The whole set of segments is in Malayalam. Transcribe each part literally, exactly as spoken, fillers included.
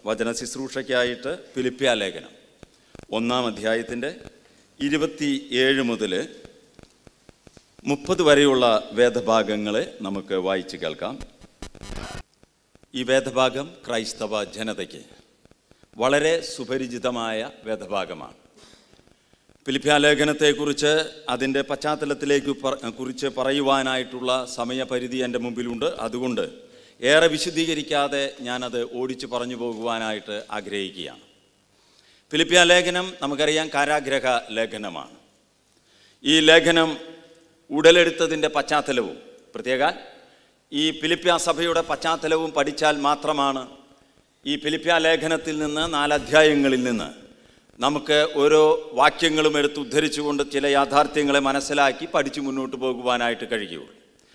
വചന ശുശ്രൂഷയ്ക്കായിട്ട് ഫിലിപ്പിയ ലേഖനം ഒന്നാം അധ്യായത്തിൻ്റെ ഇരുപത്തി ഏഴ് മുതൽ മുപ്പത് വരെയുള്ള വേദഭാഗങ്ങളെ നമുക്ക് വായിച്ച് കേൾക്കാം. ഈ വേദഭാഗം ക്രൈസ്തവ ജനതയ്ക്ക് വളരെ സുപരിചിതമായ വേദഭാഗമാണ്. ഫിലിപ്പിയ ലേഖനത്തെക്കുറിച്ച് അതിൻ്റെ പശ്ചാത്തലത്തിലേക്ക് കുറിച്ച് പറയുവാനായിട്ടുള്ള സമയപരിധി എൻ്റെ മുമ്പിലുണ്ട്. അതുകൊണ്ട് ഏറെ വിശദീകരിക്കാതെ ഞാനത് ഓടിച്ചു പറഞ്ഞു പോകുവാനായിട്ട് ആഗ്രഹിക്കുകയാണ്. ഫിലിപ്പിയ ലേഖനം നമുക്കറിയാം കാരാഗ്രഹ ലേഖനമാണ്. ഈ ലേഖനം ഉടലെടുത്തതിൻ്റെ പശ്ചാത്തലവും പ്രത്യേക ഈ ഫിലിപ്പിയ സഭയുടെ പശ്ചാത്തലവും പഠിച്ചാൽ മാത്രമാണ് ഈ ഫിലിപ്പിയ ലേഖനത്തിൽ നിന്ന് നാലധ്യായങ്ങളിൽ നിന്ന് നമുക്ക് ഓരോ വാക്യങ്ങളും എടുത്ത് ഉദ്ധരിച്ചുകൊണ്ട് ചില യാഥാർത്ഥ്യങ്ങളെ മനസ്സിലാക്കി പഠിച്ചു മുന്നോട്ട് പോകുവാനായിട്ട് കഴിയുള്ളൂ.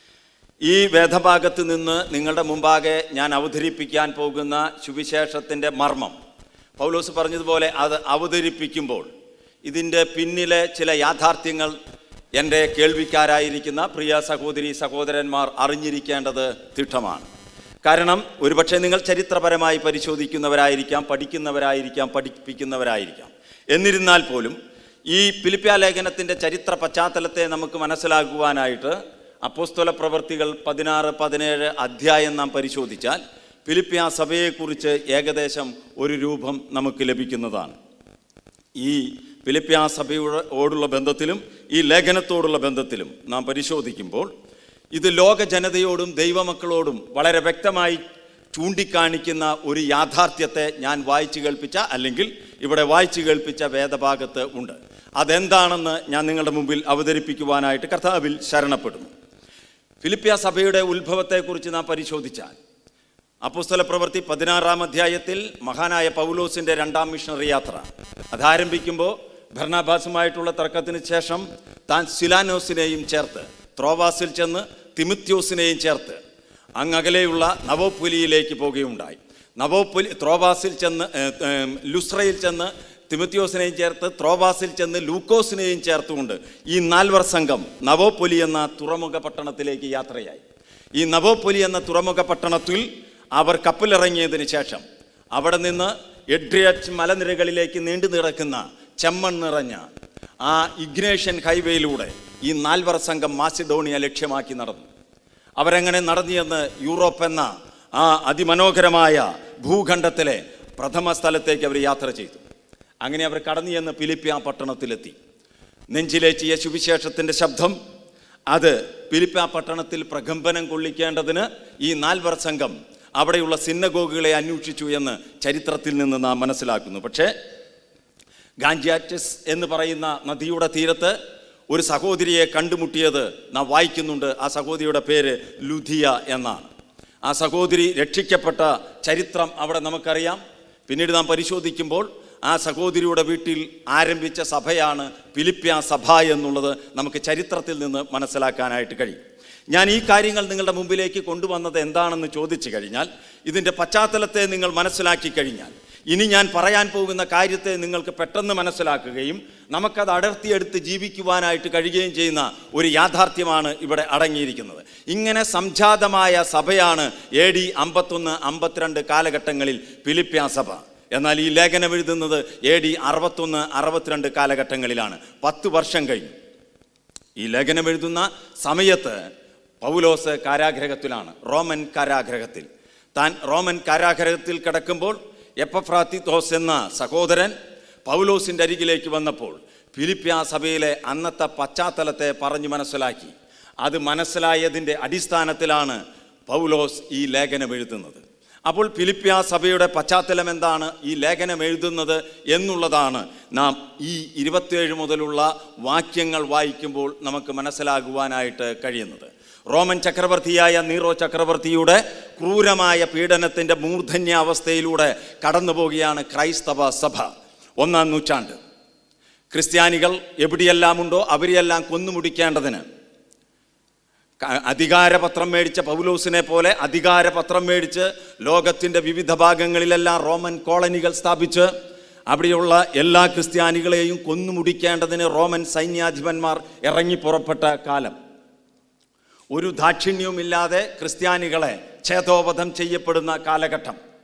ഈ വേദഭാഗത്ത് നിന്ന് നിങ്ങളുടെ മുമ്പാകെ ഞാൻ അവതരിപ്പിക്കാൻ പോകുന്ന സുവിശേഷത്തിൻ്റെ മർമ്മം പൗലോസ് പറഞ്ഞതുപോലെ അത് അവതരിപ്പിക്കുമ്പോൾ ഇതിൻ്റെ പിന്നിലെ ചില യാഥാർത്ഥ്യങ്ങൾ എൻ്റെ കേൾവിക്കാരായിരിക്കുന്ന പ്രിയ സഹോദരി സഹോദരന്മാർ അറിഞ്ഞിരിക്കേണ്ടത് തിട്ടമാണ്. കാരണം ഒരുപക്ഷെ നിങ്ങൾ ചരിത്രപരമായി പരിശോധിക്കുന്നവരായിരിക്കാം, പഠിക്കുന്നവരായിരിക്കാം, പഠിപ്പിക്കുന്നവരായിരിക്കാം. എന്നിരുന്നാൽ പോലും ഈ ഫിലിപ്പിയ ലേഖനത്തിൻ്റെ ചരിത്ര പശ്ചാത്തലത്തെ നമുക്ക് മനസ്സിലാക്കുവാനായിട്ട് അപ്പോസ്തല പ്രവൃത്തികൾ പതിനാറ് പതിനേഴ് അധ്യായം നാം പരിശോധിച്ചാൽ ഫിലിപ്പിയ സഭയെക്കുറിച്ച് ഏകദേശം ഒരു രൂപം നമുക്ക് ലഭിക്കുന്നതാണ്. ഈ ഫിലിപ്പിയ സഭയോടുള്ള ബന്ധത്തിലും ഈ ലേഖനത്തോടുള്ള ബന്ധത്തിലും നാം പരിശോധിക്കുമ്പോൾ ഇത് ലോക ജനതയോടും ദൈവമക്കളോടും വളരെ വ്യക്തമായി ചൂണ്ടിക്കാണിക്കുന്ന ഒരു യാഥാർത്ഥ്യത്തെ ഞാൻ വായിച്ചു കേൾപ്പിച്ച അല്ലെങ്കിൽ ഇവിടെ വായിച്ചു കേൾപ്പിച്ച വേദഭാഗത്ത് ഉണ്ട്. അതെന്താണെന്ന് ഞാൻ നിങ്ങളുടെ മുമ്പിൽ അവതരിപ്പിക്കുവാനായിട്ട് കർത്താവിൽ ശരണപ്പെടുന്നു. ഫിലിപ്പിയ സഭയുടെ ഉത്ഭവത്തെക്കുറിച്ച് നാം പരിശോധിച്ചാൽ അപ്പോസ്തല പ്രവൃത്തി പതിനാറാം അധ്യായത്തിൽ മഹാനായ പൗലോസിൻ്റെ രണ്ടാം മിഷണറി യാത്ര അതാരംഭിക്കുമ്പോൾ ബർണബാസുമായിട്ടുള്ള തർക്കത്തിന് ശേഷം താൻ സിലാനോസിനെയും ചേർത്ത് ത്രോവാസിൽ ചെന്ന് തിമോത്തിയോസിനെയും ചേർത്ത് അങ്ങകലെയുള്ള നവോപ്പൊലിയിലേക്ക് പോകുകയുണ്ടായി. നവോപ്പൊലി ത്രോവാസിൽ ചെന്ന് ലുസ്രയിൽ ചെന്ന് തിമോത്തിയോസിനെയും ചേർത്ത് ത്രോവാസിൽ ചെന്ന് ലൂക്കോസിനെയും ചേർത്തുകൊണ്ട് ഈ നാൽവർ സംഘം നവോപ്പൊലി എന്ന തുറമുഖ പട്ടണത്തിലേക്ക് യാത്രയായി. ഈ നവോപ്പൊലി എന്ന തുറമുഖ പട്ടണത്തിൽ അവർ കപ്പലിറങ്ങിയതിന് ശേഷം അവിടെ നിന്ന് എഡ്രിയറ്റ് മലനിരകളിലേക്ക് നീണ്ടു നിറക്കുന്ന ചെമ്മൺ നിറഞ്ഞ ആ ഇഗ്നേഷ്യൻ ഹൈവേയിലൂടെ ഈ നാൽവർ സംഘം മാസിഡോണിയ ലക്ഷ്യമാക്കി നടന്നു. അവരങ്ങനെ നടന്നിയെന്ന് യൂറോപ്പ് എന്ന ആ അതിമനോഹരമായ ഭൂഖണ്ഡത്തിലെ പ്രഥമ സ്ഥലത്തേക്ക് അവർ യാത്ര ചെയ്തു. അങ്ങനെ അവർ കടന്നു ചെന്ന് ഫിലിപ്പിയ പട്ടണത്തിലെത്തി. നെഞ്ചിലേറ്റിയ സുവിശേഷത്തിൻ്റെ ശബ്ദം അത് ഫിലിപ്പിയ പട്ടണത്തിൽ പ്രകമ്പനം കൊള്ളിക്കേണ്ടതിന് ഈ നാൽവർ സംഘം അവിടെയുള്ള സിന്നഗോഗുകളെ അന്വേഷിച്ചു എന്ന് ചരിത്രത്തിൽ നിന്ന് നാം മനസ്സിലാക്കുന്നു. പക്ഷേ ഗാഞ്ചാറ്റസ് എന്ന് പറയുന്ന നദിയുടെ തീരത്ത് ഒരു സഹോദരിയെ കണ്ടുമുട്ടിയത് നാം വായിക്കുന്നുണ്ട്. ആ സഹോദരിയുടെ പേര് ലുധിയ എന്നാണ്. ആ സഹോദരി രക്ഷിക്കപ്പെട്ട ചരിത്രം അവിടെ നമുക്കറിയാം. പിന്നീട് നാം പരിശോധിക്കുമ്പോൾ ആ സഹോദരിയുടെ വീട്ടിൽ ആരംഭിച്ച സഭയാണ് ഫിലിപ്പിയ സഭ എന്നുള്ളത് നമുക്ക് ചരിത്രത്തിൽ നിന്ന് മനസ്സിലാക്കാനായിട്ട് കഴിയും. ഞാൻ ഈ കാര്യങ്ങൾ നിങ്ങളുടെ മുമ്പിലേക്ക് കൊണ്ടുവന്നത് എന്താണെന്ന് ചോദിച്ചു കഴിഞ്ഞാൽ ഇതിൻ്റെ പശ്ചാത്തലത്തെ നിങ്ങൾ മനസ്സിലാക്കി കഴിഞ്ഞാൽ ഇനി ഞാൻ പറയാൻ പോകുന്ന കാര്യത്തെ നിങ്ങൾക്ക് പെട്ടെന്ന് മനസ്സിലാക്കുകയും നമുക്കത് അടർത്തിയെടുത്ത് ജീവിക്കുവാനായിട്ട് കഴിയുകയും ചെയ്യുന്ന ഒരു യാഥാർത്ഥ്യമാണ് ഇവിടെ അടങ്ങിയിരിക്കുന്നത്. ഇങ്ങനെ സംജാതമായ സഭയാണ് എ ഡി അമ്പത്തൊന്ന് അമ്പത്തിരണ്ട് കാലഘട്ടങ്ങളിൽ ഫിലിപ്പിയ സഭ. എന്നാൽ ഈ ലേഖനം എഴുതുന്നത് എ ഡി അറുപത്തൊന്ന് അറുപത്തിരണ്ട് കാലഘട്ടങ്ങളിലാണ്. പത്ത് വർഷം കഴിഞ്ഞു. ഈ ലേഖനം എഴുതുന്ന സമയത്ത് പൗലോസ് കാരാഗ്രഹത്തിലാണ്, റോമൻ കാരാഗ്രഹത്തിൽ. താൻ റോമൻ കാരാഗ്രഹത്തിൽ കിടക്കുമ്പോൾ എപ്പഫ്രാത്തിത്തോസ് എന്ന സഹോദരൻ പൗലോസിൻ്റെ അരികിലേക്ക് വന്നപ്പോൾ ഫിലിപ്പിയ സഭയിലെ അന്നത്തെ പശ്ചാത്തലത്തെ പറഞ്ഞു മനസ്സിലാക്കി. അത് മനസ്സിലായതിൻ്റെ അടിസ്ഥാനത്തിലാണ് പൗലോസ് ഈ ലേഖനം എഴുതുന്നത്. അപ്പോൾ ഫിലിപ്പിയ സഭയുടെ പശ്ചാത്തലം എന്താണ് ഈ ലേഖനം എഴുതുന്നത് എന്നുള്ളതാണ് നാം ഈ ഇരുപത്തിയേഴ് മുതലുള്ള വാക്യങ്ങൾ വായിക്കുമ്പോൾ നമുക്ക് മനസ്സിലാകുവാനായിട്ട് കഴിയുന്നത്. റോമൻ ചക്രവർത്തിയായ നീറോ ചക്രവർത്തിയുടെ ക്രൂരമായ പീഡനത്തിൻ്റെ മൂർധന്യാവസ്ഥയിലൂടെ കടന്നു പോവുകയാണ് ക്രൈസ്തവ സഭ. ഒന്നാം നൂറ്റാണ്ട് ക്രിസ്ത്യാനികൾ എവിടെയെല്ലാമുണ്ടോ അവരെയെല്ലാം കൊന്നുമുടിക്കേണ്ടതിന് അധികാരപത്രം മേടിച്ച പൗലോസിനെ പോലെ അധികാരപത്രം മേടിച്ച് ലോകത്തിൻ്റെ വിവിധ ഭാഗങ്ങളിലെല്ലാം റോമൻ കോളനികൾ സ്ഥാപിച്ച് അവിടെയുള്ള എല്ലാ ക്രിസ്ത്യാനികളെയും കൊന്നുമുടിക്കേണ്ടതിന് റോമൻ സൈന്യാധിപന്മാർ ഇറങ്ങി പുറപ്പെട്ട കാലം. ഒരു ദാക്ഷിണ്യവുമില്ലാതെ ക്രിസ്ത്യാനികളെ ഛേദോവധം ചെയ്യപ്പെടുന്ന കാലഘട്ടം.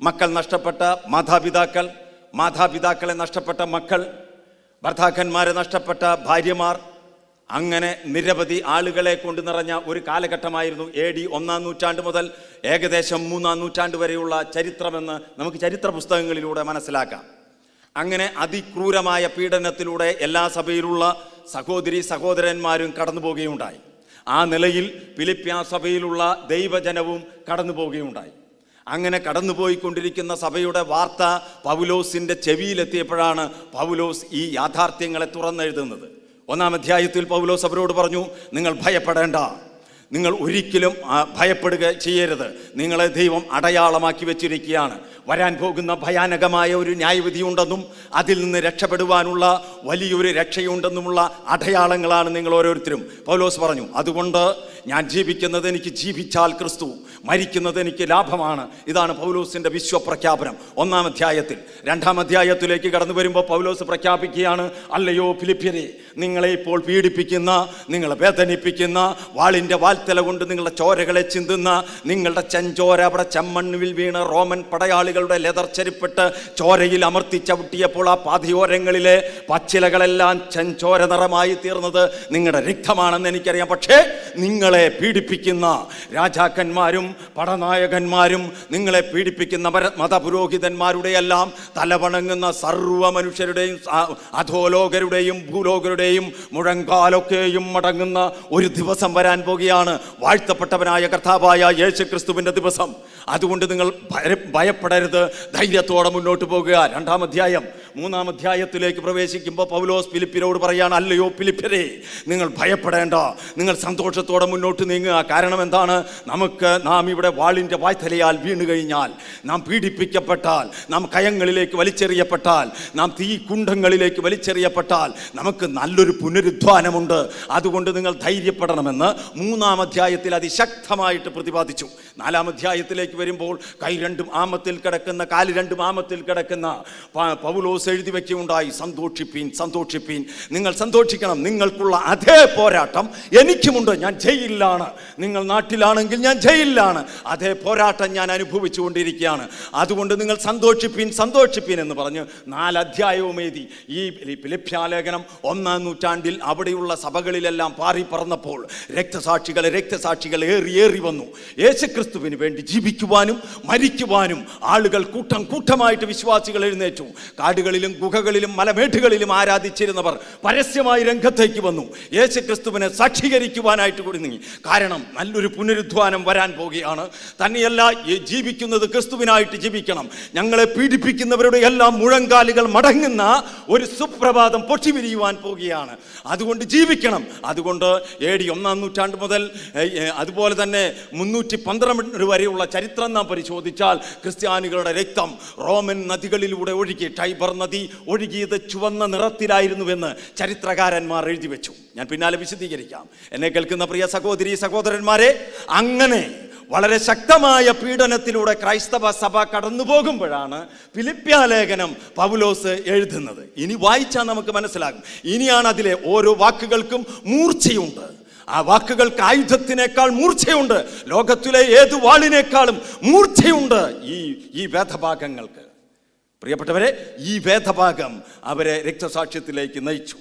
മക്കൾ നഷ്ടപ്പെട്ട മാതാപിതാക്കൾ, മാതാപിതാക്കളെ നഷ്ടപ്പെട്ട മക്കൾ, ഭർത്താക്കന്മാരെ നഷ്ടപ്പെട്ട ഭാര്യമാർ, അങ്ങനെ നിരവധി ആളുകളെ കൊണ്ട് നിറഞ്ഞ ഒരു കാലഘട്ടമായിരുന്നു എ ഡി ഒന്നാം നൂറ്റാണ്ട് മുതൽ ഏകദേശം മൂന്നാം നൂറ്റാണ്ട് വരെയുള്ള ചരിത്രമെന്ന് നമുക്ക് ചരിത്ര പുസ്തകങ്ങളിലൂടെ മനസ്സിലാക്കാം. അങ്ങനെ അതിക്രൂരമായ പീഡനത്തിലൂടെ എല്ലാ സഭയിലുള്ള സഹോദരി സഹോദരന്മാരും കടന്നു പോവുകയുണ്ടായി. ആ നിലയിൽ ഫിലിപ്പിയ സഭയിലുള്ള ദൈവജനവും കടന്നു പോവുകയുണ്ടായി. അങ്ങനെ കടന്നുപോയിക്കൊണ്ടിരിക്കുന്ന സഭയുടെ വാർത്ത പൗലോസിൻ്റെ ചെവിയിലെത്തിയപ്പോഴാണ് പൗലോസ് ഈ യാഥാർത്ഥ്യങ്ങളെ തുറന്നെഴുതുന്നത്. ഒന്നാം അധ്യായത്തിൽ പൗലോസ് അവരോട് പറഞ്ഞു, നിങ്ങൾ ഭയപ്പെടേണ്ട, നിങ്ങൾ ഒരിക്കലും ഭയപ്പെടുക ചെയ്യരുത്. നിങ്ങളെ ദൈവം അടയാളമാക്കി വെച്ചിരിക്കുകയാണ്. വരാൻ പോകുന്ന ഭയാനകമായ ഒരു ന്യായവിധി ഉണ്ടെന്നും അതിൽ നിന്ന് രക്ഷപ്പെടുവാനുള്ള വലിയൊരു രക്ഷയുണ്ടെന്നുമുള്ള അടയാളങ്ങളാണ് നിങ്ങൾ ഓരോരുത്തരും. പൗലോസ് പറഞ്ഞു, അതുകൊണ്ട് ഞാൻ ജീവിക്കുന്നത് എനിക്ക് ജീവിച്ചാൽ ക്രിസ്തു, മരിക്കുന്നത് എനിക്ക് ലാഭമാണ്. ഇതാണ് പൗലോസിൻ്റെ വിശ്വപ്രഖ്യാപനം ഒന്നാം അധ്യായത്തിൽ. രണ്ടാം അധ്യായത്തിലേക്ക് കടന്നു വരുമ്പോൾ പൗലോസ് പ്രഖ്യാപിക്കുകയാണ്, അല്ലയോ ഫിലിപ്പ്യരെ, നിങ്ങളെ ഇപ്പോൾ പീഡിപ്പിക്കുന്ന, നിങ്ങളെ വേദനിപ്പിക്കുന്ന, വാളിൻ്റെ വാൽത്തല കൊണ്ട് നിങ്ങളുടെ ചോരകളെ ചിന്തുന്ന, നിങ്ങളുടെ ചെഞ്ചോര അവിടെ ചെമ്മണ്ണിൽ വീണ് റോമൻ പടയാളികളുടെ ലെതർ ചെരുപ്പിട്ട് ചോരയിൽ അമർത്തി ചവിട്ടിയപ്പോൾ ആ പാതയോരങ്ങളിലെ പച്ചിലകളെല്ലാം ചെഞ്ചോര നിറമായി തീർന്നത് നിങ്ങളുടെ രക്തമാണെന്ന് എനിക്കറിയാം. പക്ഷേ നിങ്ങളെ പീഡിപ്പിക്കുന്ന രാജാക്കന്മാരും പടനായകന്മാരും നിങ്ങളെ പീഡിപ്പിക്കുന്ന മതപുരോഹിതന്മാരുടെ എല്ലാം തലവണങ്ങുന്ന സർവ്വ മനുഷ്യരുടെയും അധോലോകരുടെയും ഭൂലോകരുടെയും മുഴങ്കാലൊക്കെയും മടങ്ങുന്ന ഒരു ദിവസം വരാൻ പോകുകയാണ്, വാഴ്ത്തപ്പെട്ടവനായ കർത്താവായ യേശു ക്രിസ്തുവിൻ്റെ ദിവസം. അതുകൊണ്ട് നിങ്ങൾ ഭയപ്പെടരുത്, ധൈര്യത്തോടെ മുന്നോട്ട് പോകുക. രണ്ടാം അധ്യായം മൂന്നാം അധ്യായത്തിലേക്ക് പ്രവേശിക്കുമ്പോൾ പൗലോസ് ഫിലിപ്പ്യരോട് പറയാണ്, അല്ലയോ ഫിലിപ്പ്യരെ, നിങ്ങൾ ഭയപ്പെടേണ്ട, നിങ്ങൾ സന്തോഷത്തോടെ മുന്നോട്ട് നീങ്ങുക. കാരണം എന്താണ്? നമുക്ക് നാം ഇവിടെ വാളിൻ്റെ വായ്ത്തലയാൽ വീണു കഴിഞ്ഞാൽ, നാം പീഡിപ്പിക്കപ്പെട്ടാൽ, നാം കയങ്ങളിലേക്ക് വലിച്ചെറിയപ്പെട്ടാൽ, നാം തീ കുണ്ഡങ്ങളിലേക്ക് വലിച്ചെറിയപ്പെട്ടാൽ നമുക്ക് നല്ലൊരു പുനരുദ്ധാനമുണ്ട്. അതുകൊണ്ട് നിങ്ങൾ ധൈര്യപ്പെടണമെന്ന് മൂന്നാം അധ്യായത്തിൽ അതിശക്തമായിട്ട് പ്രതിപാദിച്ചു. നാലാം അധ്യായത്തിലേക്ക് വരുമ്പോൾ കൈ രണ്ടും ആമത്തിൽ കിടക്കുന്ന, കാല് രണ്ടും ആമത്തിൽ കിടക്കുന്ന പൗലോസ് എഴുതി വയ്ക്കുകയുണ്ടായി, സന്തോഷിപ്പീൻ, സന്തോഷിപ്പീൻ, നിങ്ങൾ സന്തോഷിക്കണം, നിങ്ങൾക്കുള്ള അതേ പോരാട്ടം എനിക്കുമുണ്ട്. ഞാൻ ജയിലിലാണ്, നിങ്ങൾ നാട്ടിലാണെങ്കിൽ ഞാൻ ജയിലിലാണ്, അതേ പോരാട്ടം ഞാൻ അനുഭവിച്ചുകൊണ്ടിരിക്കുകയാണ്. അതുകൊണ്ട് നിങ്ങൾ സന്തോഷിപ്പീൻ, സന്തോഷിപ്പീൻ എന്ന് പറഞ്ഞ് നാലധ്യായവും എഴുതി. ഈ ഫിലിപ്പ്യാലേഖനം ഒന്നാം നൂറ്റാണ്ടിൽ അവിടെയുള്ള സഭകളിലെല്ലാം പാറി പറന്നപ്പോൾ രക്തസാക്ഷികൾ രക്തസാക്ഷികൾ ഏറി ഏറി വന്നു. യേശുക്രിസ്തുവിന് വേണ്ടി ജീവിക്കുവാനും മരിക്കുവാനും ആളുകൾ കൂട്ടം കൂട്ടമായിട്ട് വിശ്വാസികൾ എഴുന്നേറ്റു. കാടുകളിലും ഗുഹകളിലും മലമേട്ടുകളിലും ആരാധിച്ചിരുന്നവർ പരസ്യമായി രംഗത്തേക്ക് വന്നു, യേശുക്രിസ്തുവിനെ സാക്ഷീകരിക്കുവാനായിട്ട് കൂടി നീങ്ങി. കാരണം നല്ലൊരു പുനരുദ്ധാനം വരാൻ പോകുകയാണ്. തന്നെയല്ല, ജീവിക്കുന്നത് ക്രിസ്തുവിനായിട്ട് ജീവിക്കണം. ഞങ്ങളെ പീഡിപ്പിക്കുന്നവരുടെ എല്ലാം മുഴങ്കാലുകൾ മടങ്ങുന്ന ഒരു സുപ്രഭാതം പൊട്ടിവിരിയുവാൻ പോകുകയാണ്. അതുകൊണ്ട് ജീവിക്കണം. അതുകൊണ്ട് എ ഡി ഒന്നാം നൂറ്റാണ്ട് മുതൽ അതുപോലെ തന്നെ മുന്നൂറ്റി പന്ത്രണ്ട് വരെയുള്ള ചരിത്രം നാം പരിശോധിച്ചാൽ ക്രിസ്ത്യാനികളുടെ രക്തം റോമൻ നദികളിലൂടെ ഒഴുകി, ടൈബർ നദി ഒഴുകിയത് ചുവന്ന നിറത്തിലായിരുന്നുവെന്ന് ചരിത്രകാരന്മാർ എഴുതി വെച്ചു. ഞാൻ പിന്നാലെ വിശദീകരിക്കാം. എന്നെ കേൾക്കുന്ന പ്രിയ സഹോദരി സഹോദരന്മാരെ, അങ്ങനെ വളരെ ശക്തമായ പീഡനത്തിലൂടെ ക്രൈസ്തവ സഭ കടന്നു പോകുമ്പോഴാണ് ഫിലിപ്പ്യാലേഖനം പൗലോസ് എഴുതുന്നത്. ഇനി വായിച്ചാൽ നമുക്ക് മനസ്സിലാകും. ഇനിയാണ് അതിലെ ഓരോ വാക്കുകൾക്കും മൂർച്ചയുണ്ട്. ആ വാക്കുകൾക്ക് ആയുധത്തിനേക്കാൾ മൂർച്ചയുണ്ട്. ലോകത്തിലെ ഏത് വാളിനേക്കാളും മൂർച്ചയുണ്ട് ഈ ഈ വേദഭാഗങ്ങൾക്ക്. പ്രിയപ്പെട്ടവരെ, ഈ വേദഭാഗം അവരെ രക്തസാക്ഷ്യത്തിലേക്ക് നയിച്ചു.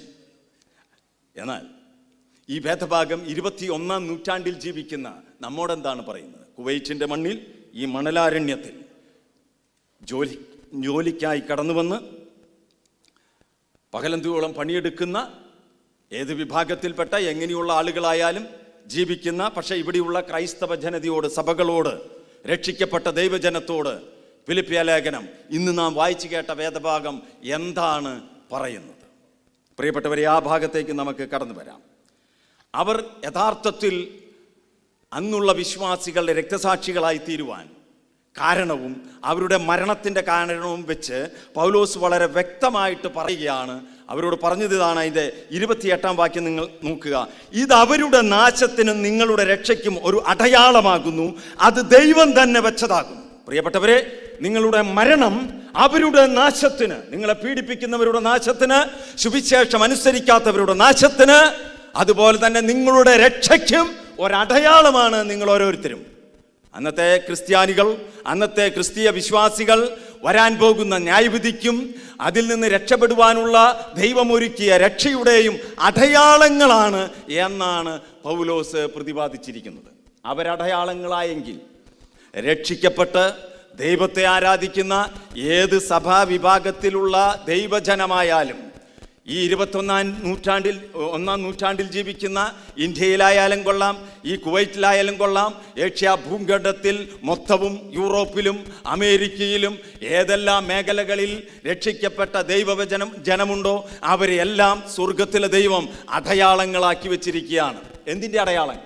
എന്നാൽ ഈ വേദഭാഗം ഇരുപത്തി ഒന്നാം നൂറ്റാണ്ടിൽ ജീവിക്കുന്ന നമ്മോടെന്താണ് പറയുന്നത്? കുവൈറ്റിൻ്റെ മണ്ണിൽ, ഈ മണലാരണ്യത്തിൽ ജോലി ജോലിക്കായി കടന്നു വന്ന് പകലന്തിയോളം പണിയെടുക്കുന്ന ഏത് വിഭാഗത്തിൽപ്പെട്ട എങ്ങനെയുള്ള ആളുകളായാലും ജീവിക്കുന്ന, പക്ഷേ ഇവിടെയുള്ള ക്രൈസ്തവ ജനതയോട്, സഭകളോട്, രക്ഷിക്കപ്പെട്ട ദൈവജനത്തോട് ഫിലിപ്പ്യാലേഖനം, ഇന്ന് നാം വായിച്ചു കേട്ട വേദഭാഗം എന്താണ് പറയുന്നത്? പ്രിയപ്പെട്ടവരെ, ആ ഭാഗത്തേക്ക് നമുക്ക് കടന്നു വരാം. അവർ യഥാർത്ഥത്തിൽ അന്നുള്ള വിശ്വാസികളുടെ രക്തസാക്ഷികളായി തീരുവാൻ കാരണവും അവരുടെ മരണത്തിൻ്റെ കാരണവും വെച്ച് പൗലോസ് വളരെ വ്യക്തമായിട്ട് പറയുകയാണ്. അവരോട് പറഞ്ഞത് ഇതാണ്. അതിൻ്റെ ഇരുപത്തിയെട്ടാം വാക്യം നിങ്ങൾ നോക്കുക. ഇത് അവരുടെ നാശത്തിനും നിങ്ങളുടെ രക്ഷയ്ക്കും ഒരു അടയാളമാകുന്നു, അത് ദൈവം തന്നെ വെച്ചതാകുന്നു. പ്രിയപ്പെട്ടവരെ, നിങ്ങളുടെ മരണം അവരുടെ നാശത്തിന്, നിങ്ങളെ പീഡിപ്പിക്കുന്നവരുടെ നാശത്തിന്, സുവിശേഷം അനുസരിക്കാത്തവരുടെ നാശത്തിന്, അതുപോലെ തന്നെ നിങ്ങളുടെ രക്ഷയ്ക്കും ഒരടയാളമാണ് നിങ്ങൾ ഓരോരുത്തരും. അന്നത്തെ ക്രിസ്ത്യാനികൾ, അന്നത്തെ ക്രിസ്തീയ വിശ്വാസികൾ വരാൻ പോകുന്ന ന്യായവിധിക്കും അതിൽ നിന്ന് രക്ഷപ്പെടുവാനുള്ള ദൈവമൊരുക്കിയ രക്ഷയുടെയും അടയാളങ്ങളാണ് എന്നാണ് പൗലോസ് പ്രതിപാദിച്ചിരിക്കുന്നത്. അവരടയാളങ്ങളായെങ്കിൽ രക്ഷിക്കപ്പെട്ട് ദൈവത്തെ ആരാധിക്കുന്ന ഏത് സഭാവിഭാഗത്തിലുള്ള ദൈവജനമായാലും, ഈ ഇരുപത്തൊന്നാം നൂറ്റാണ്ടിൽ ഒന്നാം നൂറ്റാണ്ടിൽ ജീവിക്കുന്ന ഇന്ത്യയിലായാലും കൊള്ളാം, ഈ കുവൈറ്റിലായാലും കൊള്ളാം, ഏഷ്യ ഭൂഖണ്ഡത്തിൽ മൊത്തവും യൂറോപ്പിലും അമേരിക്കയിലും ഏതെല്ലാം മേഖലകളിൽ രക്ഷിക്കപ്പെട്ട ദൈവവചനം ജനമുണ്ടോ അവരെല്ലാം സ്വർഗത്തിലെ ദൈവം അടയാളങ്ങളാക്കി വെച്ചിരിക്കുകയാണ്. എന്തിൻ്റെ അടയാളങ്ങൾ?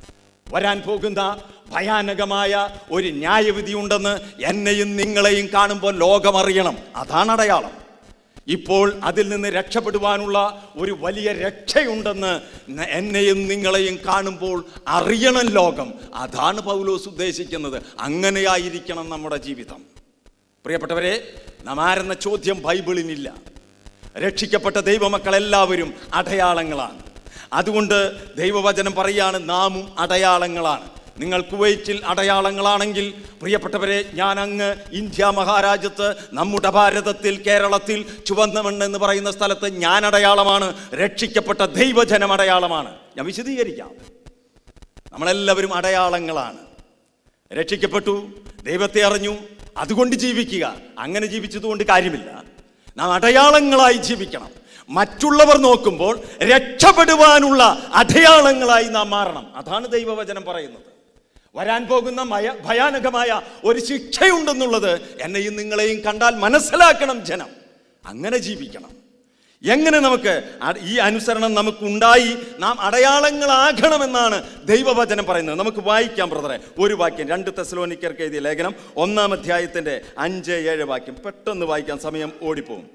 വരാൻ പോകുന്ന ഭയാനകമായ ഒരു ന്യായവിധി ഉണ്ടെന്ന് എന്നെയും നിങ്ങളെയും കാണുമ്പോൾ ലോകമറിയണം. അതാണ് അടയാളം. ഇപ്പോൾ അതിൽ നിന്ന് രക്ഷപ്പെടുവാനുള്ള ഒരു വലിയ രക്ഷയുണ്ടെന്ന് എന്നെയും നിങ്ങളെയും കാണുമ്പോൾ അറിയണം ലോകം. അതാണ് പൗലോസ് ഉദ്ദേശിക്കുന്നത്. അങ്ങനെയായിരിക്കണം നമ്മുടെ ജീവിതം. പ്രിയപ്പെട്ടവരെ, നാം ആരെന്ന ചോദ്യം ബൈബിളിനില്ല. രക്ഷിക്കപ്പെട്ട ദൈവമക്കളെല്ലാവരും അടയാളങ്ങളാണ്. അതുകൊണ്ട് ദൈവവചനം പറയാണ്, നാമും അടയാളങ്ങളാണ്. നിങ്ങൾ കുവൈറ്റിൽ അടയാളങ്ങളാണെങ്കിൽ പ്രിയപ്പെട്ടവരെ, ഞാൻ അങ്ങ് ഇന്ത്യ മഹാരാജ്യത്ത്, നമ്മുടെ ഭാരതത്തിൽ, കേരളത്തിൽ ചുവന്ന മണ്ണ് എന്ന് പറയുന്ന സ്ഥലത്ത് ഞാൻ അടയാളമാണ്. രക്ഷിക്കപ്പെട്ട ദൈവജനം അടയാളമാണ്. ഞാൻ വിശദീകരിക്കാം. നമ്മളെല്ലാവരും അടയാളങ്ങളാണ്. രക്ഷിക്കപ്പെട്ടു, ദൈവത്തെ അറിഞ്ഞു, അതുകൊണ്ട് ജീവിക്കുക. അങ്ങനെ ജീവിച്ചതുകൊണ്ട് കാര്യമില്ല. നാം അടയാളങ്ങളായി ജീവിക്കണം. മറ്റുള്ളവർ നോക്കുമ്പോൾ രക്ഷപ്പെടുവാനുള്ള അടയാളങ്ങളായി നാം മാറണം. അതാണ് ദൈവവചനം പറയുന്നത്. വരാൻ പോകുന്ന ഭയാനകമായ ഒരു ശിക്ഷയുണ്ടെന്നുള്ളത് എന്നെയും നിങ്ങളെയും കണ്ടാൽ മനസ്സിലാക്കണം ജനം. അങ്ങനെ ജീവിക്കണം. എങ്ങനെ നമുക്ക് ഈ അനുസരണം നമുക്കുണ്ടായി നാം അടയാളങ്ങളാകണമെന്നാണ് ദൈവവചനം പറയുന്നത്. നമുക്ക് വായിക്കാം ബ്രദറെ ഒരു വാക്യം, രണ്ട് തെസ്സലോനിക്കർക്ക് എഴുതിയ ലേഖനം ഒന്നാം അധ്യായത്തിൻ്റെ അഞ്ച് ഏഴ് വാക്യം. പെട്ടെന്ന് വായിക്കാൻ, സമയം ഓടിപ്പോവും.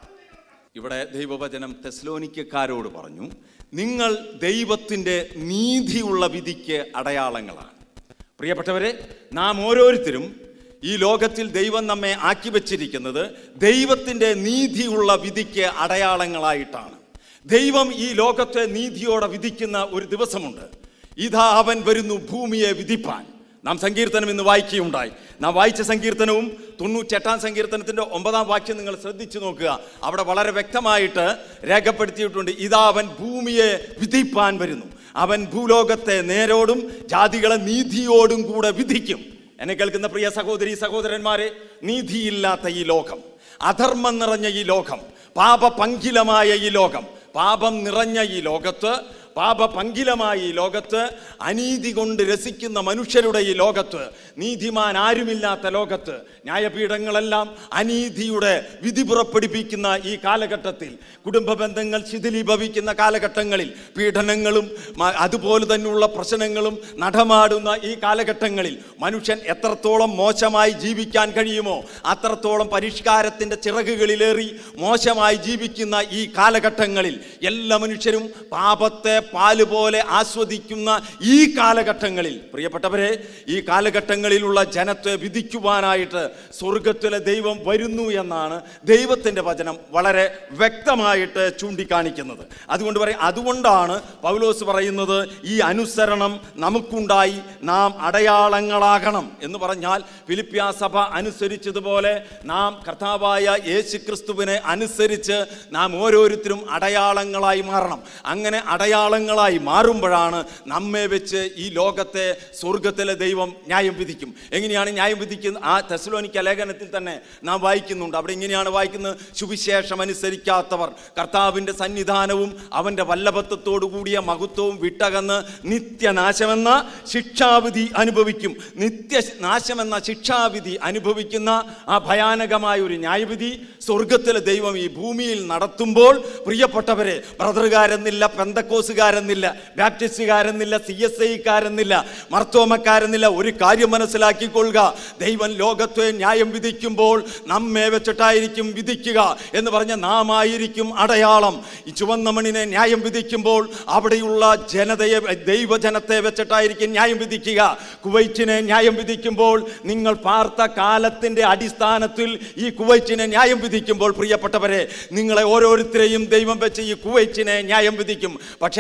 ഇവിടെ ദൈവവചനം തെസ്സലോനിക്കക്കാരോട് പറഞ്ഞു, നിങ്ങൾ ദൈവത്തിൻ്റെ നീതിയുള്ള വിധിക്ക് അടയാളങ്ങളാണ്. പ്രിയപ്പെട്ടവരെ, നാം ഓരോരുത്തരും ഈ ലോകത്തിൽ ദൈവം നമ്മെ ആക്കി വച്ചിരിക്കുന്നത് ദൈവത്തിൻ്റെ നീതിയുള്ള വിധിക്ക് അടയാളങ്ങളായിട്ടാണ്. ദൈവം ഈ ലോകത്തെ നീതിയോടെ വിധിക്കുന്ന ഒരു ദിവസമുണ്ട്. ഇതാ അവൻ വരുന്നു ഭൂമിയെ വിധിപ്പാൻ. നാം സങ്കീർത്തനം ഇന്ന് വായിക്കുകയുണ്ടായി. നാം വായിച്ച സങ്കീർത്തനവും തൊണ്ണൂറ്റെട്ടാം സങ്കീർത്തനത്തിൻ്റെ ഒമ്പതാം വാക്യം നിങ്ങൾ ശ്രദ്ധിച്ചു നോക്കുക. അവിടെ വളരെ വ്യക്തമായിട്ട് രേഖപ്പെടുത്തിയിട്ടുണ്ട്, ഇതാ അവൻ ഭൂമിയെ വിധിപ്പാൻ വരുന്നു. അവൻ ഭൂലോകത്തെ നേരോടും ജാതികളെ നീതിയോടും കൂടെ വിധിക്കും. എന്നെ കേൾക്കുന്ന പ്രിയ സഹോദരി സഹോദരന്മാരെ, നീതിയില്ലാത്ത ഈ ലോകം, അധർമ്മം നിറഞ്ഞ ഈ ലോകം, പാപപങ്കിലമായ ഈ ലോകം, പാപം നിറഞ്ഞ ഈ ലോകത്ത്, പാപപങ്കിലമായ ഈ ലോകത്ത്, അനീതി കൊണ്ട് രസിക്കുന്ന മനുഷ്യരുടെ ഈ ലോകത്ത്, നീതിമാൻ ആരുമില്ലാത്ത ലോകത്ത്, ന്യായപീഠങ്ങളെല്ലാം അനീതിയുടെ വിധി പുറപ്പെടുപ്പിക്കുന്ന ഈ കാലഘട്ടത്തിൽ, കുടുംബ ബന്ധങ്ങൾ ശിഥിലീഭവിക്കുന്ന കാലഘട്ടങ്ങളിൽ, പീഡനങ്ങളും അതുപോലെ തന്നെയുള്ള പ്രശ്നങ്ങളും നടമാടുന്ന ഈ കാലഘട്ടങ്ങളിൽ മനുഷ്യൻ എത്രത്തോളം മോശമായി ജീവിക്കാൻ കഴിയുമോ അത്രത്തോളം പരിഷ്കാരത്തിൻ്റെ ചിറകുകളിലേറി മോശമായി ജീവിക്കുന്ന ഈ കാലഘട്ടങ്ങളിൽ എല്ലാ മനുഷ്യരും പാപത്തെ പാല് പോലെ ആസ്വദിക്കുന്ന ഈ കാലഘട്ടങ്ങളിൽ, പ്രിയപ്പെട്ടവരെ, ഈ കാലഘട്ടങ്ങളിലുള്ള ജനത്തെ വിധിക്കുവാനായിട്ട് സ്വർഗത്തിലെ ദൈവം വരുന്നു എന്നാണ് ദൈവത്തിൻ്റെ വചനം വളരെ വ്യക്തമായിട്ട് ചൂണ്ടിക്കാണിക്കുന്നത്. അതുകൊണ്ട് പറയും അതുകൊണ്ടാണ് പൗലോസ് പറയുന്നത്, ഈ അനുസരണം നമുക്കുണ്ടായി നാം അടയാളങ്ങളാകണം എന്ന് പറഞ്ഞാൽ, ഫിലിപ്പിയ സഭ അനുസരിച്ചതുപോലെ നാം കർത്താവായ യേശു ക്രിസ്തുവിനെ അനുസരിച്ച് നാം ഓരോരുത്തരും അടയാളങ്ങളായി മാറണം. അങ്ങനെ അടയാളങ്ങളായി മാറുമ്പോഴാണ് നമ്മെ വെച്ച് ഈ ലോകത്തെ സ്വർഗത്തിലെ ദൈവം ന്യായം വിധിക്കും. എങ്ങനെയാണ് ന്യായം വിധിക്കുന്നത്? ആ തെസ്സലോനിക്ക ലേഖനത്തിൽ തന്നെ നാം വായിക്കുന്നുണ്ട്. അവിടെ ഇങ്ങനെയാണ് വായിക്കുന്നത്, സുവിശേഷം അനുസരിക്കാത്തവർ കർത്താവിൻ്റെ സന്നിധാനവും അവൻ്റെ വല്ലഭത്വത്തോടു കൂടിയ മഹത്വവും വിട്ടകന്ന് നിത്യനാശമെന്ന ശിക്ഷാവിധി അനുഭവിക്കും. നിത്യനാശമെന്ന ശിക്ഷാവിധി അനുഭവിക്കുന്ന ആ ഭയാനകമായ ഒരു ന്യായവിധി സ്വർഗത്തിലെ ദൈവം ഈ ഭൂമിയിൽ നടത്തുമ്പോൾ, പ്രിയപ്പെട്ടവരെ, ബ്രദറുകാരെന്നില്ല, പെന്തക്കോസുകാരെന്നില്ല, ബാപ്റ്റിസ്റ്റുകാരെന്നില്ല, സി എസ് ഐക്കാരെന്നില്ല, മർത്തോമക്കാരെന്നില്ല, ഒരു കാര്യം മനസ്സിലാക്കിക്കൊള്ളുക, ദൈവം ലോകത്തെ ന്യായം വിധിക്കുമ്പോൾ നമ്മെ വെച്ചിട്ടായിരിക്കും വിധിക്കുക എന്ന് പറഞ്ഞ നാം ആയിരിക്കും അടയാളം. ഈ ചുവന്ന മണ്ണിനെ ന്യായം വിധിക്കുമ്പോൾ അവിടെയുള്ള ജനതയെ, ദൈവജനത്തെ വെച്ചിട്ടായിരിക്കും ന്യായം വിധിക്കുക. കുവൈറ്റിനെ ന്യായം വിധിക്കുമ്പോൾ, നിങ്ങൾ പാർത്ത കാലത്തിൻ്റെ അടിസ്ഥാനത്തിൽ ഈ കുവൈറ്റിനെ ന്യായം വിധിക്കുമ്പോൾ, പ്രിയപ്പെട്ടവരെ, നിങ്ങളെ ഓരോരുത്തരെയും ദൈവം വെച്ച് ഈ കുവൈറ്റിനെ ന്യായം വിധിക്കും. പക്ഷേ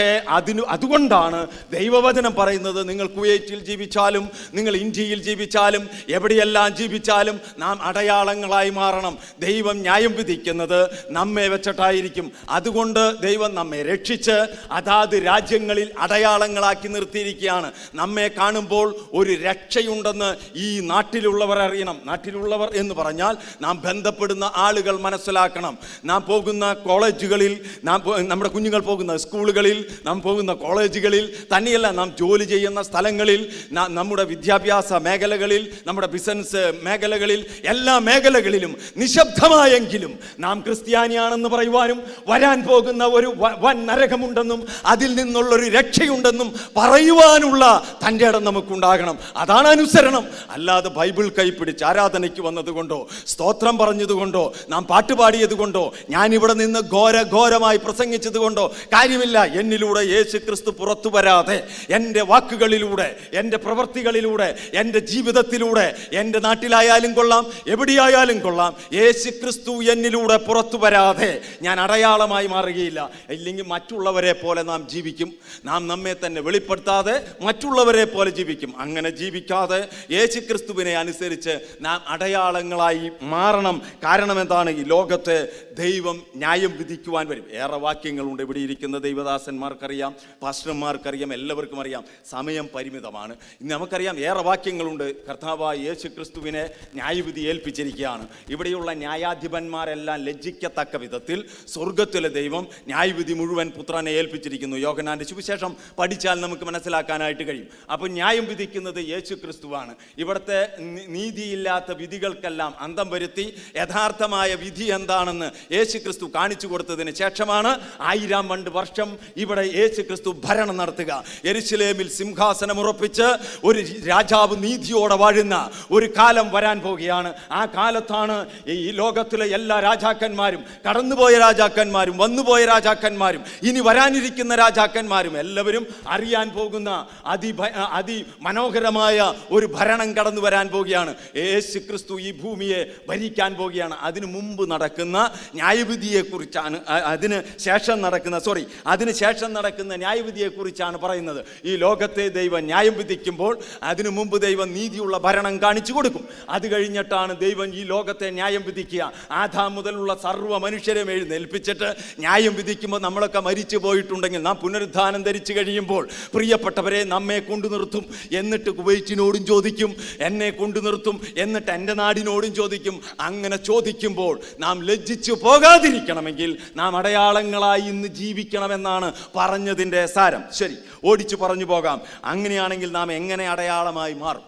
അതിന് അതുകൊണ്ടാണ് ദൈവവചനം പറയുന്നത്, നിങ്ങൾ കുവൈറ്റിൽ ജീവിച്ചാലും നിങ്ങൾ ഇന്ത്യയിൽ ജീവിച്ചാലും എവിടെയെല്ലാം ജീവിച്ചാലും നാം അടയാളങ്ങളായി മാറണം. ദൈവം ന്യായം വിധിക്കുന്നത് നമ്മെ വെച്ചിട്ടായിരിക്കും. അതുകൊണ്ട് ദൈവം നമ്മെ രക്ഷിച്ച് അതാത് രാജ്യങ്ങളിൽ അടയാളങ്ങളാക്കി നിർത്തിയിരിക്കുകയാണ്. നമ്മെ കാണുമ്പോൾ ഒരു രക്ഷയുണ്ടെന്ന് ഈ നാട്ടിലുള്ളവർ അറിയണം. നാട്ടിലുള്ളവർ എന്ന് പറഞ്ഞാൽ നാം ബന്ധപ്പെടുന്ന ആളുകൾ മനസ്സിലാക്കണം. നാം പോകുന്ന കോളേജുകളിൽ, നാം നമ്മുടെ കുഞ്ഞുങ്ങൾ പോകുന്ന സ്കൂളുകളിൽ, നാം പോകുന്ന കോളേജുകളിൽ തന്നെയല്ല, നാം ജോലി ചെയ്യുന്ന സ്ഥലങ്ങളിൽ, നമ്മുടെ വിദ്യാഭ്യാസ മേഖലകളിൽ, നമ്മുടെ ബിസിനസ് മേഖലകളിൽ, എല്ലാ മേഖലകളിലും നിശബ്ദമായെങ്കിലും നാം ക്രിസ്ത്യാനിയാണെന്ന് പറയുവാനും വരാൻ പോകുന്ന ഒരു വൻ നരകമുണ്ടെന്നും അതിൽ നിന്നുള്ളൊരു രക്ഷയുണ്ടെന്നും പറയുവാനുള്ള തൻ്റെ ഇടം നമുക്കുണ്ടാകണം. അതാണ് അനുസരണം. അല്ലാതെ ബൈബിൾ കൈപ്പിടിച്ച് ആരാധനയ്ക്ക് വന്നതുകൊണ്ടോ സ്തോത്രം പറഞ്ഞതുകൊണ്ടോ നാം പാട്ടുപാടിയത് കൊണ്ടോ ഞാനിവിടെ നിന്ന് ഘോര ഘോരമായി പ്രസംഗിച്ചത് കൊണ്ടോ കാര്യമില്ല. എന്നിലൂടെ യേശു ക്രിസ്തു പുറത്തു വരാതെ എൻ്റെ വാക്കുകളിലൂടെ, എൻ്റെ പ്രവൃത്തികളിലൂടെ, എൻ്റെ ജീവിതത്തിലൂടെ, എൻ്റെ നാട്ടിലായാലും കൊള്ളാം എവിടെയായാലും കൊള്ളാം, യേശു ക്രിസ്തു എന്നിലൂടെ പുറത്തു വരാതെ ഞാൻ അടയാളമായി മാറുകയില്ല. ഇല്ലെങ്കിൽ മറ്റുള്ളവരെ പോലെ നാം ജീവിക്കും. നാം നമ്മെ തന്നെ വെളിപ്പെടുത്താതെ മറ്റുള്ളവരെ പോലെ ജീവിക്കും. അങ്ങനെ ജീവിക്കാതെ യേശു ക്രിസ്തുവിനെ അനുസരിച്ച് നാം അടയാളങ്ങളായി മാറണം. കാരണം എന്താണ്? ഈ ലോകത്തെ ദൈവം ന്യായം വിധിക്കുവാൻ വരും. ഏറെ വാക്യങ്ങളുണ്ട്. ഇവിടെ ഇരിക്കുന്ന ദൈവദാസന്മാർക്കറിയാം, പാസ്റ്റർമാർക്കറിയാം, എല്ലാവർക്കും അറിയാം. സമയം പരിമിതമാണ്. ഇന്ന് നമുക്കറിയാം ഏറെ വാക്യങ്ങളുണ്ട്. കർത്താവായ യേശു ക്രിസ്തുവിനെ ന്യായവിധി ഏൽപ്പിച്ചിരിക്കുകയാണ്. ഇവിടെയുള്ള ന്യായാധിപന്മാരെല്ലാം ലജ്ജിക്കത്തക്ക വിധത്തിൽ സ്വർഗത്തിലെ ദൈവം ന്യായവിധി മുഴുവൻ പുത്രനെ ഏൽപ്പിച്ചിരിക്കുന്നു. യോഹന്നാന്റെ സുവിശേഷം പഠിച്ചാൽ നമുക്ക് മനസ്സിലാക്കാനായിട്ട് കഴിയും. അപ്പോൾ ന്യായം വിധിക്കുന്നത് യേശു ക്രിസ്തുവാണ്. ഇവിടുത്തെ നീതിയില്ലാത്ത വിധികൾക്കെല്ലാം അന്തം വരുത്തി യഥാർത്ഥമായ വിധി എന്താണെന്ന് യേശു ക്രിസ്തു കാണിച്ചു കൊടുത്തതിന് ശേഷമാണ് ആയിരം രണ്ട് വർഷം ഇവിടെ യേശു ക്രിസ്തു ഭരണം നടത്തുക. യെരുശലേമിൽ സിംഹാസനം ഉറപ്പിച്ച് ഒരു രാജാവ് നീതിയോടെ വാഴുന്ന ഒരു കാലം വരാൻ പോകുകയാണ്. ആ കാലത്താണ് ഈ ലോകത്തിലെ എല്ലാ രാജാക്കന്മാരും, കടന്നുപോയ രാജാക്കന്മാരും, വന്നുപോയ രാജാക്കന്മാരും, ഇനി വരാനിരിക്കുന്ന രാജാക്കന്മാരും എല്ലാവരും അറിയാൻ പോകുന്ന അതി അതി മനോഹരമായ ഒരു ഭരണം കടന്നു വരാൻ പോകുകയാണ്. യേശു ക്രിസ്തു ഈ ഭൂമിയെ ഭരിക്കാൻ പോകുകയാണ്. അതിനു മുമ്പ് നടക്കുന്ന ന്യായവിധിയെക്കുറിച്ചാണ്, അതിന് ശേഷം നടക്കുന്ന സോറി അതിന് ശേഷം നടക്കുന്ന ന്യായവിധിയെക്കുറിച്ചാണ് പറയുന്നത്. ഈ ലോകത്തെ ദൈവം ന്യായം വിധിക്കുമ്പോൾ അതിനു മുമ്പ് ദൈവം നീതിയുള്ള ഭരണം കാണിച്ചു കൊടുക്കും. അത് കഴിഞ്ഞിട്ടാണ് ദൈവം ഈ ലോകത്തെ ന്യായം വിധിക്കുക. ആദാം മുതലുള്ള സർവ്വ മനുഷ്യരെയും എഴുന്നേൽപ്പിച്ചിട്ട് ന്യായം വിധിക്കുമ്പോൾ നമ്മളൊക്കെ മരിച്ചു പോയിട്ടുണ്ടെങ്കിൽ നാം പുനരുദ്ധാനം ധരിച്ചു കഴിയുമ്പോൾ പ്രിയപ്പെട്ടവരെ നമ്മെ കൊണ്ടു നിർത്തും. എന്നിട്ട് കുവൈറ്റിനോടും ചോദിക്കും, എന്നെ കൊണ്ടു നിർത്തും. എന്നിട്ട് എൻ്റെ നാടിനോടും ചോദിക്കും. അങ്ങനെ ചോദിക്കുമ്പോൾ നാം ലജ്ജിച്ചു പോകാതിരിക്കണമെങ്കിൽ നാം അടയാളങ്ങളായി ഇന്ന് ജീവിക്കണമെന്നാണ് പറഞ്ഞതിൻ്റെ സാരം. ശരി, ഓടിച്ചു പറഞ്ഞു പോകാം. അങ്ങനെയാണെങ്കിൽ നാം എങ്ങനെ അടയാളമായി മാറും?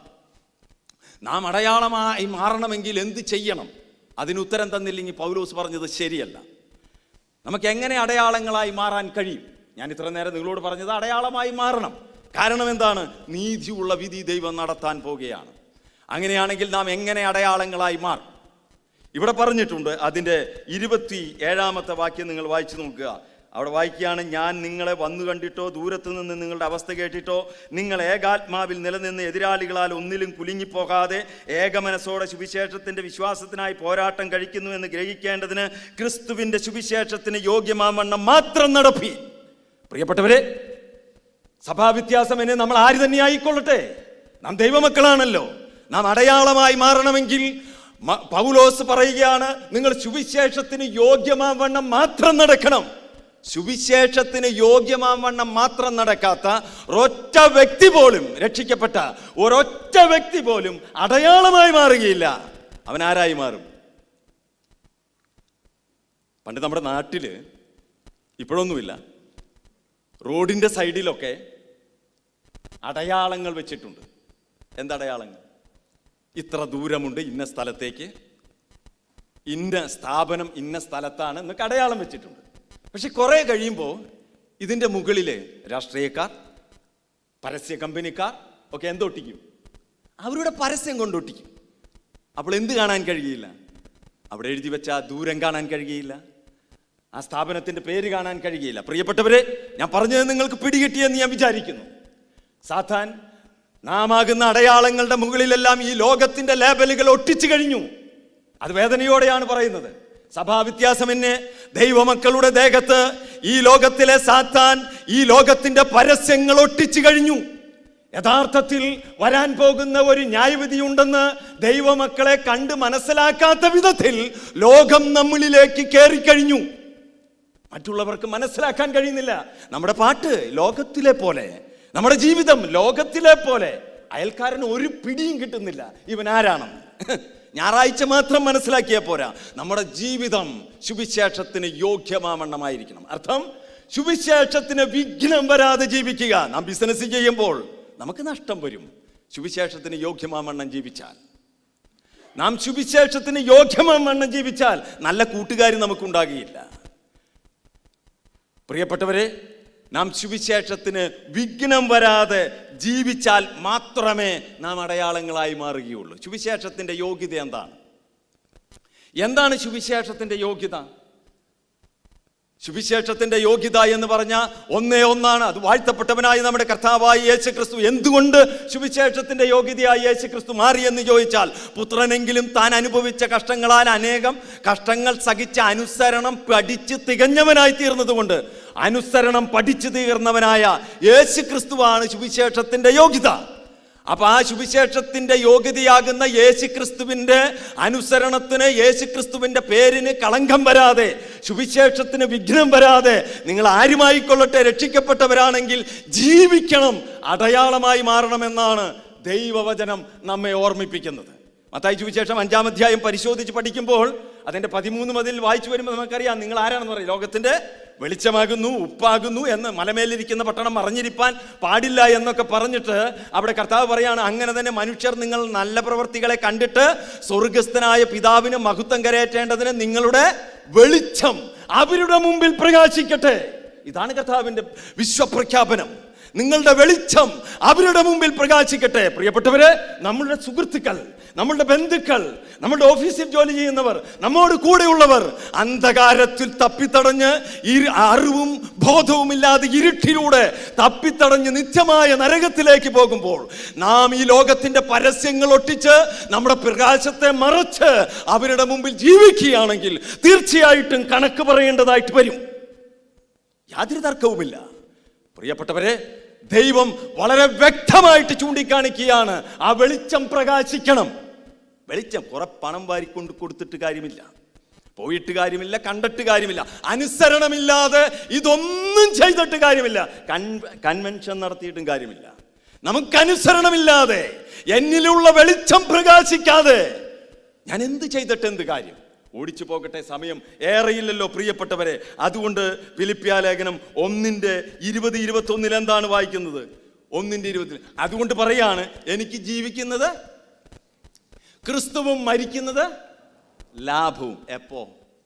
നാം അടയാളമായി മാറണമെങ്കിൽ എന്ത് ചെയ്യണം? അതിനുത്തരം തന്നില്ലെങ്കിൽ പൗലോസ് പറഞ്ഞത് ശരിയല്ല. നമുക്ക് എങ്ങനെ അടയാളങ്ങളായി മാറാൻ കഴിയും? ഞാൻ ഇത്ര നേരം നിങ്ങളോട് പറഞ്ഞത് അടയാളമായി മാറണം. കാരണം എന്താണ്? നീതിയുള്ള വിധി ദൈവം നടത്താൻ പോകുകയാണ്. അങ്ങനെയാണെങ്കിൽ നാം എങ്ങനെ അടയാളങ്ങളായി മാറും? ഇവിടെ പറഞ്ഞിട്ടുണ്ട്. അതിൻ്റെ ഇരുപത്തി ഏഴാമത്തെ വാക്യം നിങ്ങൾ വായിച്ചു നോക്കുക. അവിടെ വായിക്കുകയാണ്, ഞാൻ നിങ്ങളെ വന്നു കണ്ടിട്ടോ ദൂരത്തു നിന്ന് നിങ്ങളുടെ അവസ്ഥ കേട്ടിട്ടോ നിങ്ങൾ ഏകാത്മാവിൽ നിലനിന്ന് എതിരാളികളാൽ ഒന്നിലും കുലുങ്ങിപ്പോകാതെ ഏകമനസ്സോടെ സുവിശേഷത്തിൻ്റെ വിശ്വാസത്തിനായി പോരാട്ടം കഴിക്കുന്നു എന്ന് ഗ്രഹിക്കേണ്ടതിന് ക്രിസ്തുവിൻ്റെ സുവിശേഷത്തിന് യോഗ്യമാവണ്ണം മാത്രം നടപ്പി. പ്രിയപ്പെട്ടവരെ, സഭാവ്യത്യാസം എന്നെ നമ്മൾ ആര് തന്നെ ആയിക്കൊള്ളട്ടെ, നാം ദൈവമക്കളാണല്ലോ. നാം അടയാളമായി മാറണമെങ്കിൽ പൗലോസ് പറയുകയാണ്, നിങ്ങൾ സുവിശേഷത്തിന് യോഗ്യമാവണ്ണം മാത്രം നടക്കണം. സുവിശേഷത്തിന് യോഗ്യമാവണ്ണം മാത്രം നടക്കാത്ത ഒരൊറ്റ വ്യക്തി പോലും, രക്ഷിക്കപ്പെട്ട ഒരൊറ്റ വ്യക്തി പോലും അടയാളമായി മാറുകയില്ല. അവൻ ആരായി മാറും? പണ്ട് നമ്മുടെ നാട്ടില്, ഇപ്പോഴൊന്നുമില്ല, റോഡിൻ്റെ സൈഡിലൊക്കെ അടയാളങ്ങൾ വെച്ചിട്ടുണ്ട്. എന്തടയാളങ്ങൾ? ഇത്ര ദൂരമുണ്ട് ഇന്ന സ്ഥലത്തേക്ക്, ഇന്ന സ്ഥാപനം ഇന്ന സ്ഥലത്താണ് എന്നൊക്കെ അടയാളം വെച്ചിട്ടുണ്ട്. പക്ഷെ കുറേ കഴിയുമ്പോൾ ഇതിൻ്റെ മുകളിൽ രാഷ്ട്രീയക്കാർ, പരസ്യ കമ്പനിക്കാർ ഒക്കെ എന്തൊട്ടിക്കും? അവരുടെ പരസ്യം കൊണ്ടൊട്ടിക്കും. അപ്പോൾ എന്ത് കാണാൻ കഴിയില്ല? അവിടെ എഴുതി വെച്ച ദൂരം കാണാൻ കഴിയുകയില്ല, ആ സ്ഥാപനത്തിൻ്റെ പേര് കാണാൻ കഴിയുകയില്ല. പ്രിയപ്പെട്ടവരെ, ഞാൻ പറഞ്ഞത് നിങ്ങൾക്ക് പിടികിട്ടിയെന്ന് ഞാൻ വിചാരിക്കുന്നു. സാത്താൻ നാം ആകുന്ന അടയാളങ്ങളുടെ മുകളിലെല്ലാം ഈ ലോകത്തിൻ്റെ ലേബലുകൾ ഒട്ടിച്ചു കഴിഞ്ഞു. അത് വേദനയോടെയാണ് പറയുന്നത്. സഭാവ്യത്യാസമെന്നെ ദൈവമക്കളുടെ ദേഹത്ത് ഈ ലോകത്തിലെ സാത്താൻ ഈ ലോകത്തിന്റെ പരസ്യങ്ങൾ ഒട്ടിച്ചു കഴിഞ്ഞു. യഥാർത്ഥത്തിൽ വരാൻ പോകുന്ന ഒരു ന്യായവിധിയുണ്ടെന്ന് ദൈവമക്കളെ കണ്ട് മനസ്സിലാക്കാത്ത വിധത്തിൽ ലോകം നമ്മളിലേക്ക് കയറിക്കഴിഞ്ഞു. മറ്റുള്ളവർക്ക് മനസ്സിലാക്കാൻ കഴിയുന്നില്ല. നമ്മുടെ പാട്ട് ലോകത്തിലെ പോലെ, നമ്മുടെ ജീവിതം ലോകത്തിലെ പോലെ. അയൽക്കാരന് ഒരു പിടിയും കിട്ടുന്നില്ല ഇവൻ ആരാണെന്ന്. ഞായറാഴ്ച മാത്രം മനസ്സിലാക്കിയാൽ പോരാ, നമ്മുടെ ജീവിതം സുവിശേഷത്തിന് യോഗ്യമാവണ്ണമായിരിക്കണം. അർത്ഥം, സുവിശേഷത്തിന് വിഘ്നം വരാതെ ജീവിക്കുക. നാം ബിസിനസ് ചെയ്യുമ്പോൾ നമുക്ക് നഷ്ടം വരും. സുവിശേഷത്തിന് യോഗ്യമാവണ്ണം ജീവിച്ചാൽ, നാം സുവിശേഷത്തിന് യോഗ്യമാവണ്ണം ജീവിച്ചാൽ നല്ല കൂട്ടുകാർ നമുക്കുണ്ടാകുകയില്ല. പ്രിയപ്പെട്ടവരെ, നാം സുവിശേഷത്തിന് വിഘ്നം വരാതെ ജീവിച്ചാൽ മാത്രമേ നാം അടയാളങ്ങളായി മാറുകയുള്ളൂ. സുവിശേഷത്തിൻ്റെ യോഗ്യത എന്താണ്? എന്താണ് സുവിശേഷത്തിൻ്റെ യോഗ്യത? സുവിശേഷത്തിന്റെ യോഗ്യത എന്ന് പറഞ്ഞാൽ ഒന്നേ ഒന്നാണ്. അത് വാഴ്ത്തപ്പെട്ടവനായ നമ്മുടെ കർത്താവായ യേശു ക്രിസ്തു. എന്തുകൊണ്ട് സുവിശേഷത്തിന്റെ യോഗ്യതയായി യേശു ക്രിസ്തു മാറിയെന്ന് ചോദിച്ചാൽ, പുത്രനെങ്കിലും താൻ അനുഭവിച്ച കഷ്ടങ്ങളാൽ അനേകം കഷ്ടങ്ങൾ സഹിച്ച അനുസരണം പഠിച്ച് തികഞ്ഞവനായി തീർന്നത് കൊണ്ട്, അനുസരണം പഠിച്ചു തീർന്നവനായ യേശു ക്രിസ്തുവാണ് സുവിശേഷത്തിന്റെ യോഗ്യത. അപ്പൊ ആ സുവിശേഷത്തിന്റെ യോഗ്യതയാകുന്ന യേശുക്രിസ്തുവിന്റെ അനുസരണത്തിന്, യേശുക്രിസ്തുവിന്റെ പേരിന് കളങ്കം വരാതെ, സുവിശേഷത്തിന് വിഘ്നം വരാതെ നിങ്ങൾ ആരുമായിക്കൊള്ളട്ടെ രക്ഷിക്കപ്പെട്ടവരാണെങ്കിൽ ജീവിക്കണം, അടയാളമായി മാറണമെന്നാണ് ദൈവവചനം നമ്മെ ഓർമ്മിപ്പിക്കുന്നത്. മത്തായി സുവിശേഷം അഞ്ചാം അധ്യായം പരിശോധിച്ച് പഠിക്കുമ്പോൾ അതിന്റെ പതിമൂന്ന് മുതൽ വായിച്ചു വരുമ്പോൾ നമുക്കറിയാം നിങ്ങൾ ആരാണെന്ന് പറയും. ലോകത്തിന്റെ വെളിച്ചമാകുന്നു, ഉപ്പാകുന്നു എന്ന് മലമേലിരിക്കുന്ന പട്ടണം മറഞ്ഞിരിപ്പാൻ പാടില്ല എന്നൊക്കെ പറഞ്ഞിട്ട് അവിടെ കർത്താവ് പറയാണ്, അങ്ങനെ തന്നെ മനുഷ്യർ നിങ്ങൾ നല്ല പ്രവൃത്തികളെ കണ്ടിട്ട് സ്വർഗസ്ഥനായ പിതാവിന് മഹത്വം കരയേറ്റേണ്ടതിന് നിങ്ങളുടെ വെളിച്ചം അവരുടെ മുമ്പിൽ പ്രകാശിക്കട്ടെ. ഇതാണ് കർത്താവിന്റെ വിശ്വപ്രഖ്യാപനം. നിങ്ങളുടെ വെളിച്ചം അവരുടെ മുമ്പിൽ പ്രകാശിക്കട്ടെ. പ്രിയപ്പെട്ടവരെ, നമ്മളുടെ സുഹൃത്തുക്കൾ, നമ്മളുടെ ബന്ധുക്കൾ, നമ്മളുടെ ഓഫീസിൽ ജോലി ചെയ്യുന്നവർ, നമ്മോട് കൂടെയുള്ളവർ അന്ധകാരത്തിൽ തപ്പിത്തടഞ്ഞ് അറിവും ബോധവും ഇല്ലാതെ ഇരുട്ടിലൂടെ തപ്പിത്തടഞ്ഞ് നിത്യമായ നരകത്തിലേക്ക് പോകുമ്പോൾ നാം ഈ ലോകത്തിന്റെ പരസ്യങ്ങൾ ഒട്ടിച്ച് നമ്മുടെ പ്രകാശത്തെ മറച്ച് അവരുടെ മുമ്പിൽ ജീവിക്കുകയാണെങ്കിൽ തീർച്ചയായിട്ടും കണക്ക് പറയേണ്ടതായിട്ട് വരും. യാതൊരു തർക്കവുമില്ല. പ്രിയപ്പെട്ടവരെ, ദൈവം വളരെ വ്യക്തമായിട്ട് ചൂണ്ടിക്കാണിക്കുകയാണ്, ആ വെളിച്ചം പ്രകാശിക്കണം. വെളിച്ചം കുറെ പണം വാരിക്കൊണ്ട് കൊടുത്തിട്ട് കാര്യമില്ല, പോയിട്ട് കാര്യമില്ല, കണ്ടിട്ട് കാര്യമില്ല, അനുസരണമില്ലാതെ ഇതൊന്നും ചെയ്തിട്ട് കാര്യമില്ല, കൺവെൻഷൻ നടത്തിയിട്ടും കാര്യമില്ല. നമുക്ക് അനുസരണമില്ലാതെ, എന്നിലുള്ള വെളിച്ചം പ്രകാശിക്കാതെ ഞാൻ എന്ത് ചെയ്തിട്ട് എന്ത് കാര്യം? ഓടിച്ചു പോകട്ടെ, സമയം ഏറെയില്ലല്ലോ പ്രിയപ്പെട്ടവരെ. അതുകൊണ്ട് ഫിലിപ്പിയ ലേഖനം ഒന്നിന്റെ ഇരുപത് ഇരുപത്തി ഒന്നിൽ എന്താണ് വായിക്കുന്നത്? ഒന്നിന്റെ ഇരുപത്തിൽ അതുകൊണ്ട് പറയാണ്, എനിക്ക് ജീവിക്കുന്നത് ക്രിസ്തുവും മരിക്കുന്നത് ലാഭവും. എപ്പോ?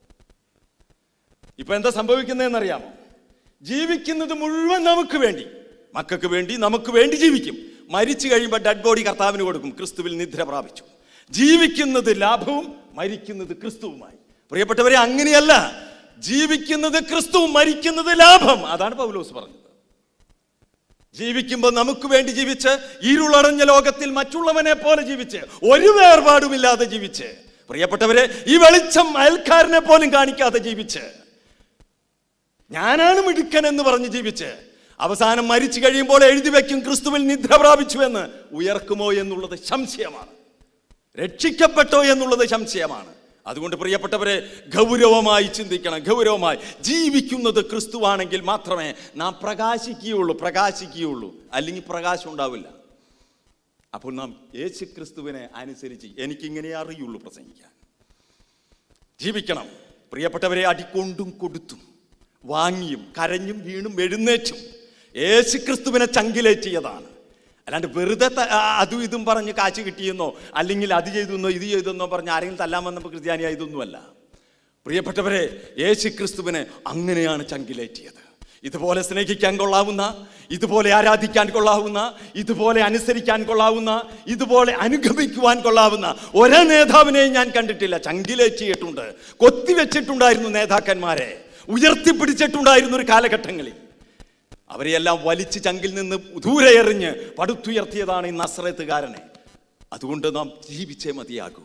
ഇപ്പൊ എന്താ സംഭവിക്കുന്നതെന്നറിയാമോ? ജീവിക്കുന്നത് മുഴുവൻ നമുക്ക് വേണ്ടി, മക്കൾക്ക് വേണ്ടി, നമുക്ക് വേണ്ടി ജീവിക്കും. മരിച്ചു കഴിയുമ്പോൾ ഡെഡ് ബോഡി കർത്താവിന് കൊടുക്കും. ക്രിസ്തുവിൽ നിദ്ര പ്രാപിച്ചു. ജീവിക്കുന്നത് ലാഭവും മരിക്കുന്നത് ക്രിസ്തുവുമായി. പ്രിയപ്പെട്ടവരെ, അങ്ങനെയല്ല. ജീവിക്കുന്നത് ക്രിസ്തുവും മരിക്കുന്നത് ലാഭം. അതാണ് പൗലോസ് പറഞ്ഞത്. ജീവിക്കുമ്പോൾ നമുക്ക് വേണ്ടി ജീവിച്ച്, ഇരുളടഞ്ഞ ലോകത്തിൽ മറ്റുള്ളവനെ പോലെ ജീവിച്ച്, ഒരു വേർപാടുമില്ലാതെ ജീവിച്ച്, പ്രിയപ്പെട്ടവരെ, ഈ വെളിച്ചം അയൽക്കാരനെ പോലും കാണിക്കാതെ ജീവിച്ച്, ഞാനാണ് മിടുക്കൻ എന്ന് പറഞ്ഞ് ജീവിച്ച്, അവസാനം മരിച്ചു കഴിയുമ്പോൾ എഴുതി വെക്കും ക്രിസ്തുവിൽ നിദ്ര പ്രാപിച്ചു എന്ന്. ഉയർക്കുമോ എന്നുള്ളത് സംശയമാണ്. രക്ഷിക്കപ്പെട്ടോ എന്നുള്ളത് സംശയമാണ്. അതുകൊണ്ട് പ്രിയപ്പെട്ടവരെ, ഗൗരവമായി ചിന്തിക്കണം. ഗൗരവമായി ജീവിക്കുന്നത് ക്രിസ്തുവാണെങ്കിൽ മാത്രമേ നാം പ്രകാശിക്കുകയുള്ളൂ പ്രകാശിക്കുകയുള്ളൂ അല്ലെങ്കിൽ പ്രകാശം ഉണ്ടാവില്ല. അപ്പോൾ നാം യേശു ക്രിസ്തുവിനെ അനുസരിച്ച് എനിക്കിങ്ങനെ അറിയുള്ളൂ പ്രസംഗിക്കാൻ. ജീവിക്കണം. പ്രിയപ്പെട്ടവരെ, അടിക്കൊണ്ടും കൊടുത്തും വാങ്ങിയും കരഞ്ഞും വീണും എഴുന്നേറ്റും യേശു ക്രിസ്തുവിനെ ചങ്കിലേറ്റിയതാണ്. അല്ലാണ്ട് വെറുതെ അതും ഇതും പറഞ്ഞ് കാശ് കിട്ടിയെന്നോ അല്ലെങ്കിൽ അത് ചെയ്തെന്നോ ഇത് ചെയ്തെന്നോ പറഞ്ഞ് ആരെങ്കിലും തല്ലാൻ വന്നപ്പോൾ ക്രിസ്ത്യാനിയായതൊന്നുമല്ല. പ്രിയപ്പെട്ടവരെ, യേശു ക്രിസ്തുവിനെ അങ്ങനെയാണ് ചങ്കിലേറ്റിയത്. ഇതുപോലെ സ്നേഹിക്കാൻ കൊള്ളാവുന്ന, ഇതുപോലെ ആരാധിക്കാൻ കൊള്ളാവുന്ന, ഇതുപോലെ അനുസരിക്കാൻ കൊള്ളാവുന്ന, ഇതുപോലെ അനുഗമിക്കുവാൻ കൊള്ളാവുന്ന ഒരേ നേതാവിനെയും ഞാൻ കണ്ടിട്ടില്ല. ചങ്കിലേറ്റിയിട്ടുണ്ട്, കൊത്തിവെച്ചിട്ടുണ്ടായിരുന്നു നേതാക്കന്മാരെ, ഉയർത്തിപ്പിടിച്ചിട്ടുണ്ടായിരുന്നു ഒരു കാലഘട്ടങ്ങളിൽ. അവരെയെല്ലാം വലിച്ച് ചങ്കിൽ നിന്ന് ദൂരെ എറിഞ്ഞ് പടുത്തുയർത്തിയതാണ് ഈ നസ്രത്തുകാരനെ. അതുകൊണ്ട് നാം ജീവിച്ചേ മതിയാകുള്ളൂ.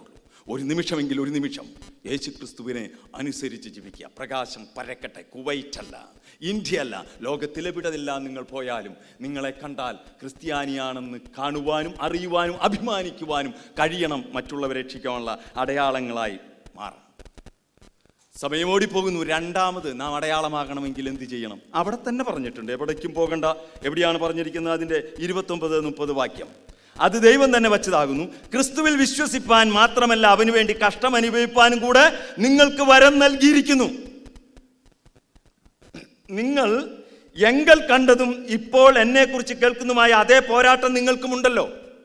ഒരു നിമിഷമെങ്കിൽ ഒരു നിമിഷം യേശു ക്രിസ്തുവിനെ അനുസരിച്ച് ജീവിക്കുക. പ്രകാശം പരക്കട്ടെ. കുവൈറ്റല്ല, ഇന്ത്യയല്ല, ലോകത്തിലെവിടെല്ലാം നിങ്ങൾ പോയാലും നിങ്ങളെ കണ്ടാൽ ക്രിസ്ത്യാനിയാണെന്ന് കാണുവാനും അറിയുവാനും അഭിമാനിക്കുവാനും കഴിയണം. മറ്റുള്ളവരെ രക്ഷിക്കാനുള്ള അടയാളങ്ങളായി മാറണം. സമയം ഓടിപ്പോകുന്നു. രണ്ടാമത് നാം അടയാളമാകണമെങ്കിൽ എന്ത് ചെയ്യണം? അവിടെ തന്നെ പറഞ്ഞിട്ടുണ്ട്. എവിടേക്കും പോകണ്ട. എവിടെയാണ് പറഞ്ഞിരിക്കുന്നത്? അതിൻ്റെ ഇരുപത്തൊമ്പത് മുപ്പത് വാക്യം. അത് ദൈവം തന്നെ വച്ചതാകുന്നു. ക്രിസ്തുവിൽ വിശ്വസിപ്പാൻ മാത്രമല്ല, അവന് വേണ്ടി കഷ്ടം അനുഭവിപ്പാനും കൂടെ നിങ്ങൾക്ക് വരം നൽകിയിരിക്കുന്നു. നിങ്ങൾ എങ്കൽ കണ്ടതും ഇപ്പോൾ എന്നെക്കുറിച്ച് കേൾക്കുന്നതുമായ അതേ പോരാട്ടം നിങ്ങൾക്കുമുണ്ടല്ലോ.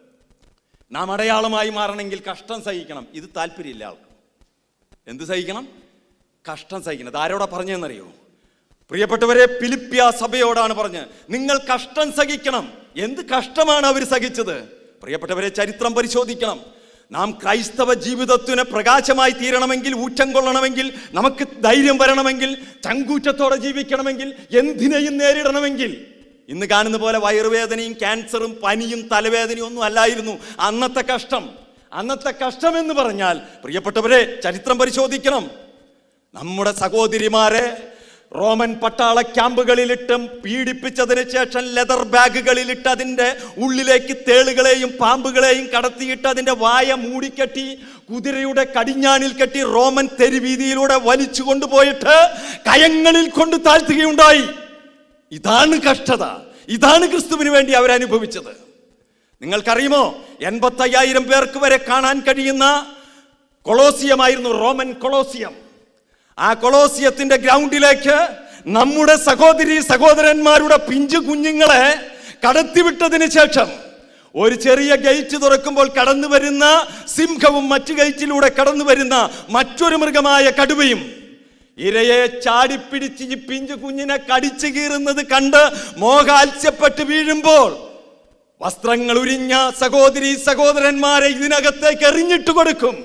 നാം അടയാളമായി മാറണമെങ്കിൽ കഷ്ടം സഹിക്കണം. ഇത് താല്പര്യമില്ല ആൾക്ക്. എന്ത് സഹിക്കണം? കഷ്ടം സഹിക്കണം. ഇത് ആരോടാ പറഞ്ഞതെന്നറിയോ? പ്രിയപ്പെട്ടവരെ, ഫിലിപ്പിയ സഭയോടാണ് പറഞ്ഞത്. നിങ്ങൾ കഷ്ടം സഹിക്കണം. എന്ത് കഷ്ടമാണ് അവർ സഹിച്ചത്? പ്രിയപ്പെട്ടവരെ, ചരിത്രം പരിശോധിക്കണം. നാം ക്രൈസ്തവ ജീവിതത്തിന് പ്രകാശമായി തീരണമെങ്കിൽ, ഊറ്റം കൊള്ളണമെങ്കിൽ, നമുക്ക് ധൈര്യം വരണമെങ്കിൽ, ചങ്കൂറ്റത്തോടെ ജീവിക്കണമെങ്കിൽ, എന്തിനേയും നേരിടണമെങ്കിൽ, ഇന്ന് കാണുന്ന പോലെ വയറുവേദനയും ക്യാൻസറും പനിയും തലവേദനയും ഒന്നും അല്ലായിരുന്നു അന്നത്തെ കഷ്ടം. അന്നത്തെ കഷ്ടം എന്ന് പറഞ്ഞാൽ, പ്രിയപ്പെട്ടവരെ, ചരിത്രം പരിശോധിക്കണം. നമ്മുടെ സഹോദരിമാരെ റോമൻ പട്ടാള ക്യാമ്പുകളിലിട്ടും പീഡിപ്പിച്ചതിന് ശേഷം ലെതർ ബാഗുകളിലിട്ട് അതിൻ്റെ ഉള്ളിലേക്ക് തേളുകളെയും പാമ്പുകളെയും കടത്തിയിട്ട് അതിൻ്റെ വായ മൂടിക്കെട്ടി കുതിരയുടെ കടിഞ്ഞാണിൽ കെട്ടി റോമൻ തെരുവീതിയിലൂടെ വലിച്ചു കൊണ്ടുപോയിട്ട് കയങ്ങളിൽ കൊണ്ട് താഴ്ത്തുകയുണ്ടായി. ഇതാണ് കഷ്ടത. ഇതാണ് ക്രിസ്തുവിന് വേണ്ടി അവരനുഭവിച്ചത്. നിങ്ങൾക്കറിയുമോ, എൺപത്തയ്യായിരം പേർക്ക് വരെ കാണാൻ കഴിയുന്ന കൊളോസിയമായിരുന്നു റോമൻ കൊളോസിയം. ആ കൊളോസിയത്തിന്റെ ഗ്രൗണ്ടിലേക്ക് നമ്മുടെ സഹോദരി സഹോദരന്മാരുടെ പിഞ്ചു കുഞ്ഞുങ്ങളെ കടത്തിവിട്ടതിന് ശേഷം ഒരു ചെറിയ ഗേറ്റ് തുറക്കുമ്പോൾ കടന്നു വരുന്ന സിംഹവും മറ്റു ഗേറ്റിലൂടെ കടന്നു വരുന്ന മറ്റൊരു മൃഗമായ കടുവയും ഇരയെ ചാടിപ്പിടിച്ച് ഈ പിഞ്ചു കുഞ്ഞിനെ കടിച്ചു കീറുന്നത് കണ്ട് മോഹാത്സ്യപ്പെട്ട് വീഴുമ്പോൾ വസ്ത്രങ്ങൾ ഉരിഞ്ഞ സഹോദരി സഹോദരന്മാരെ ഇതിനകത്തേക്ക് എറിഞ്ഞിട്ട് കൊടുക്കും.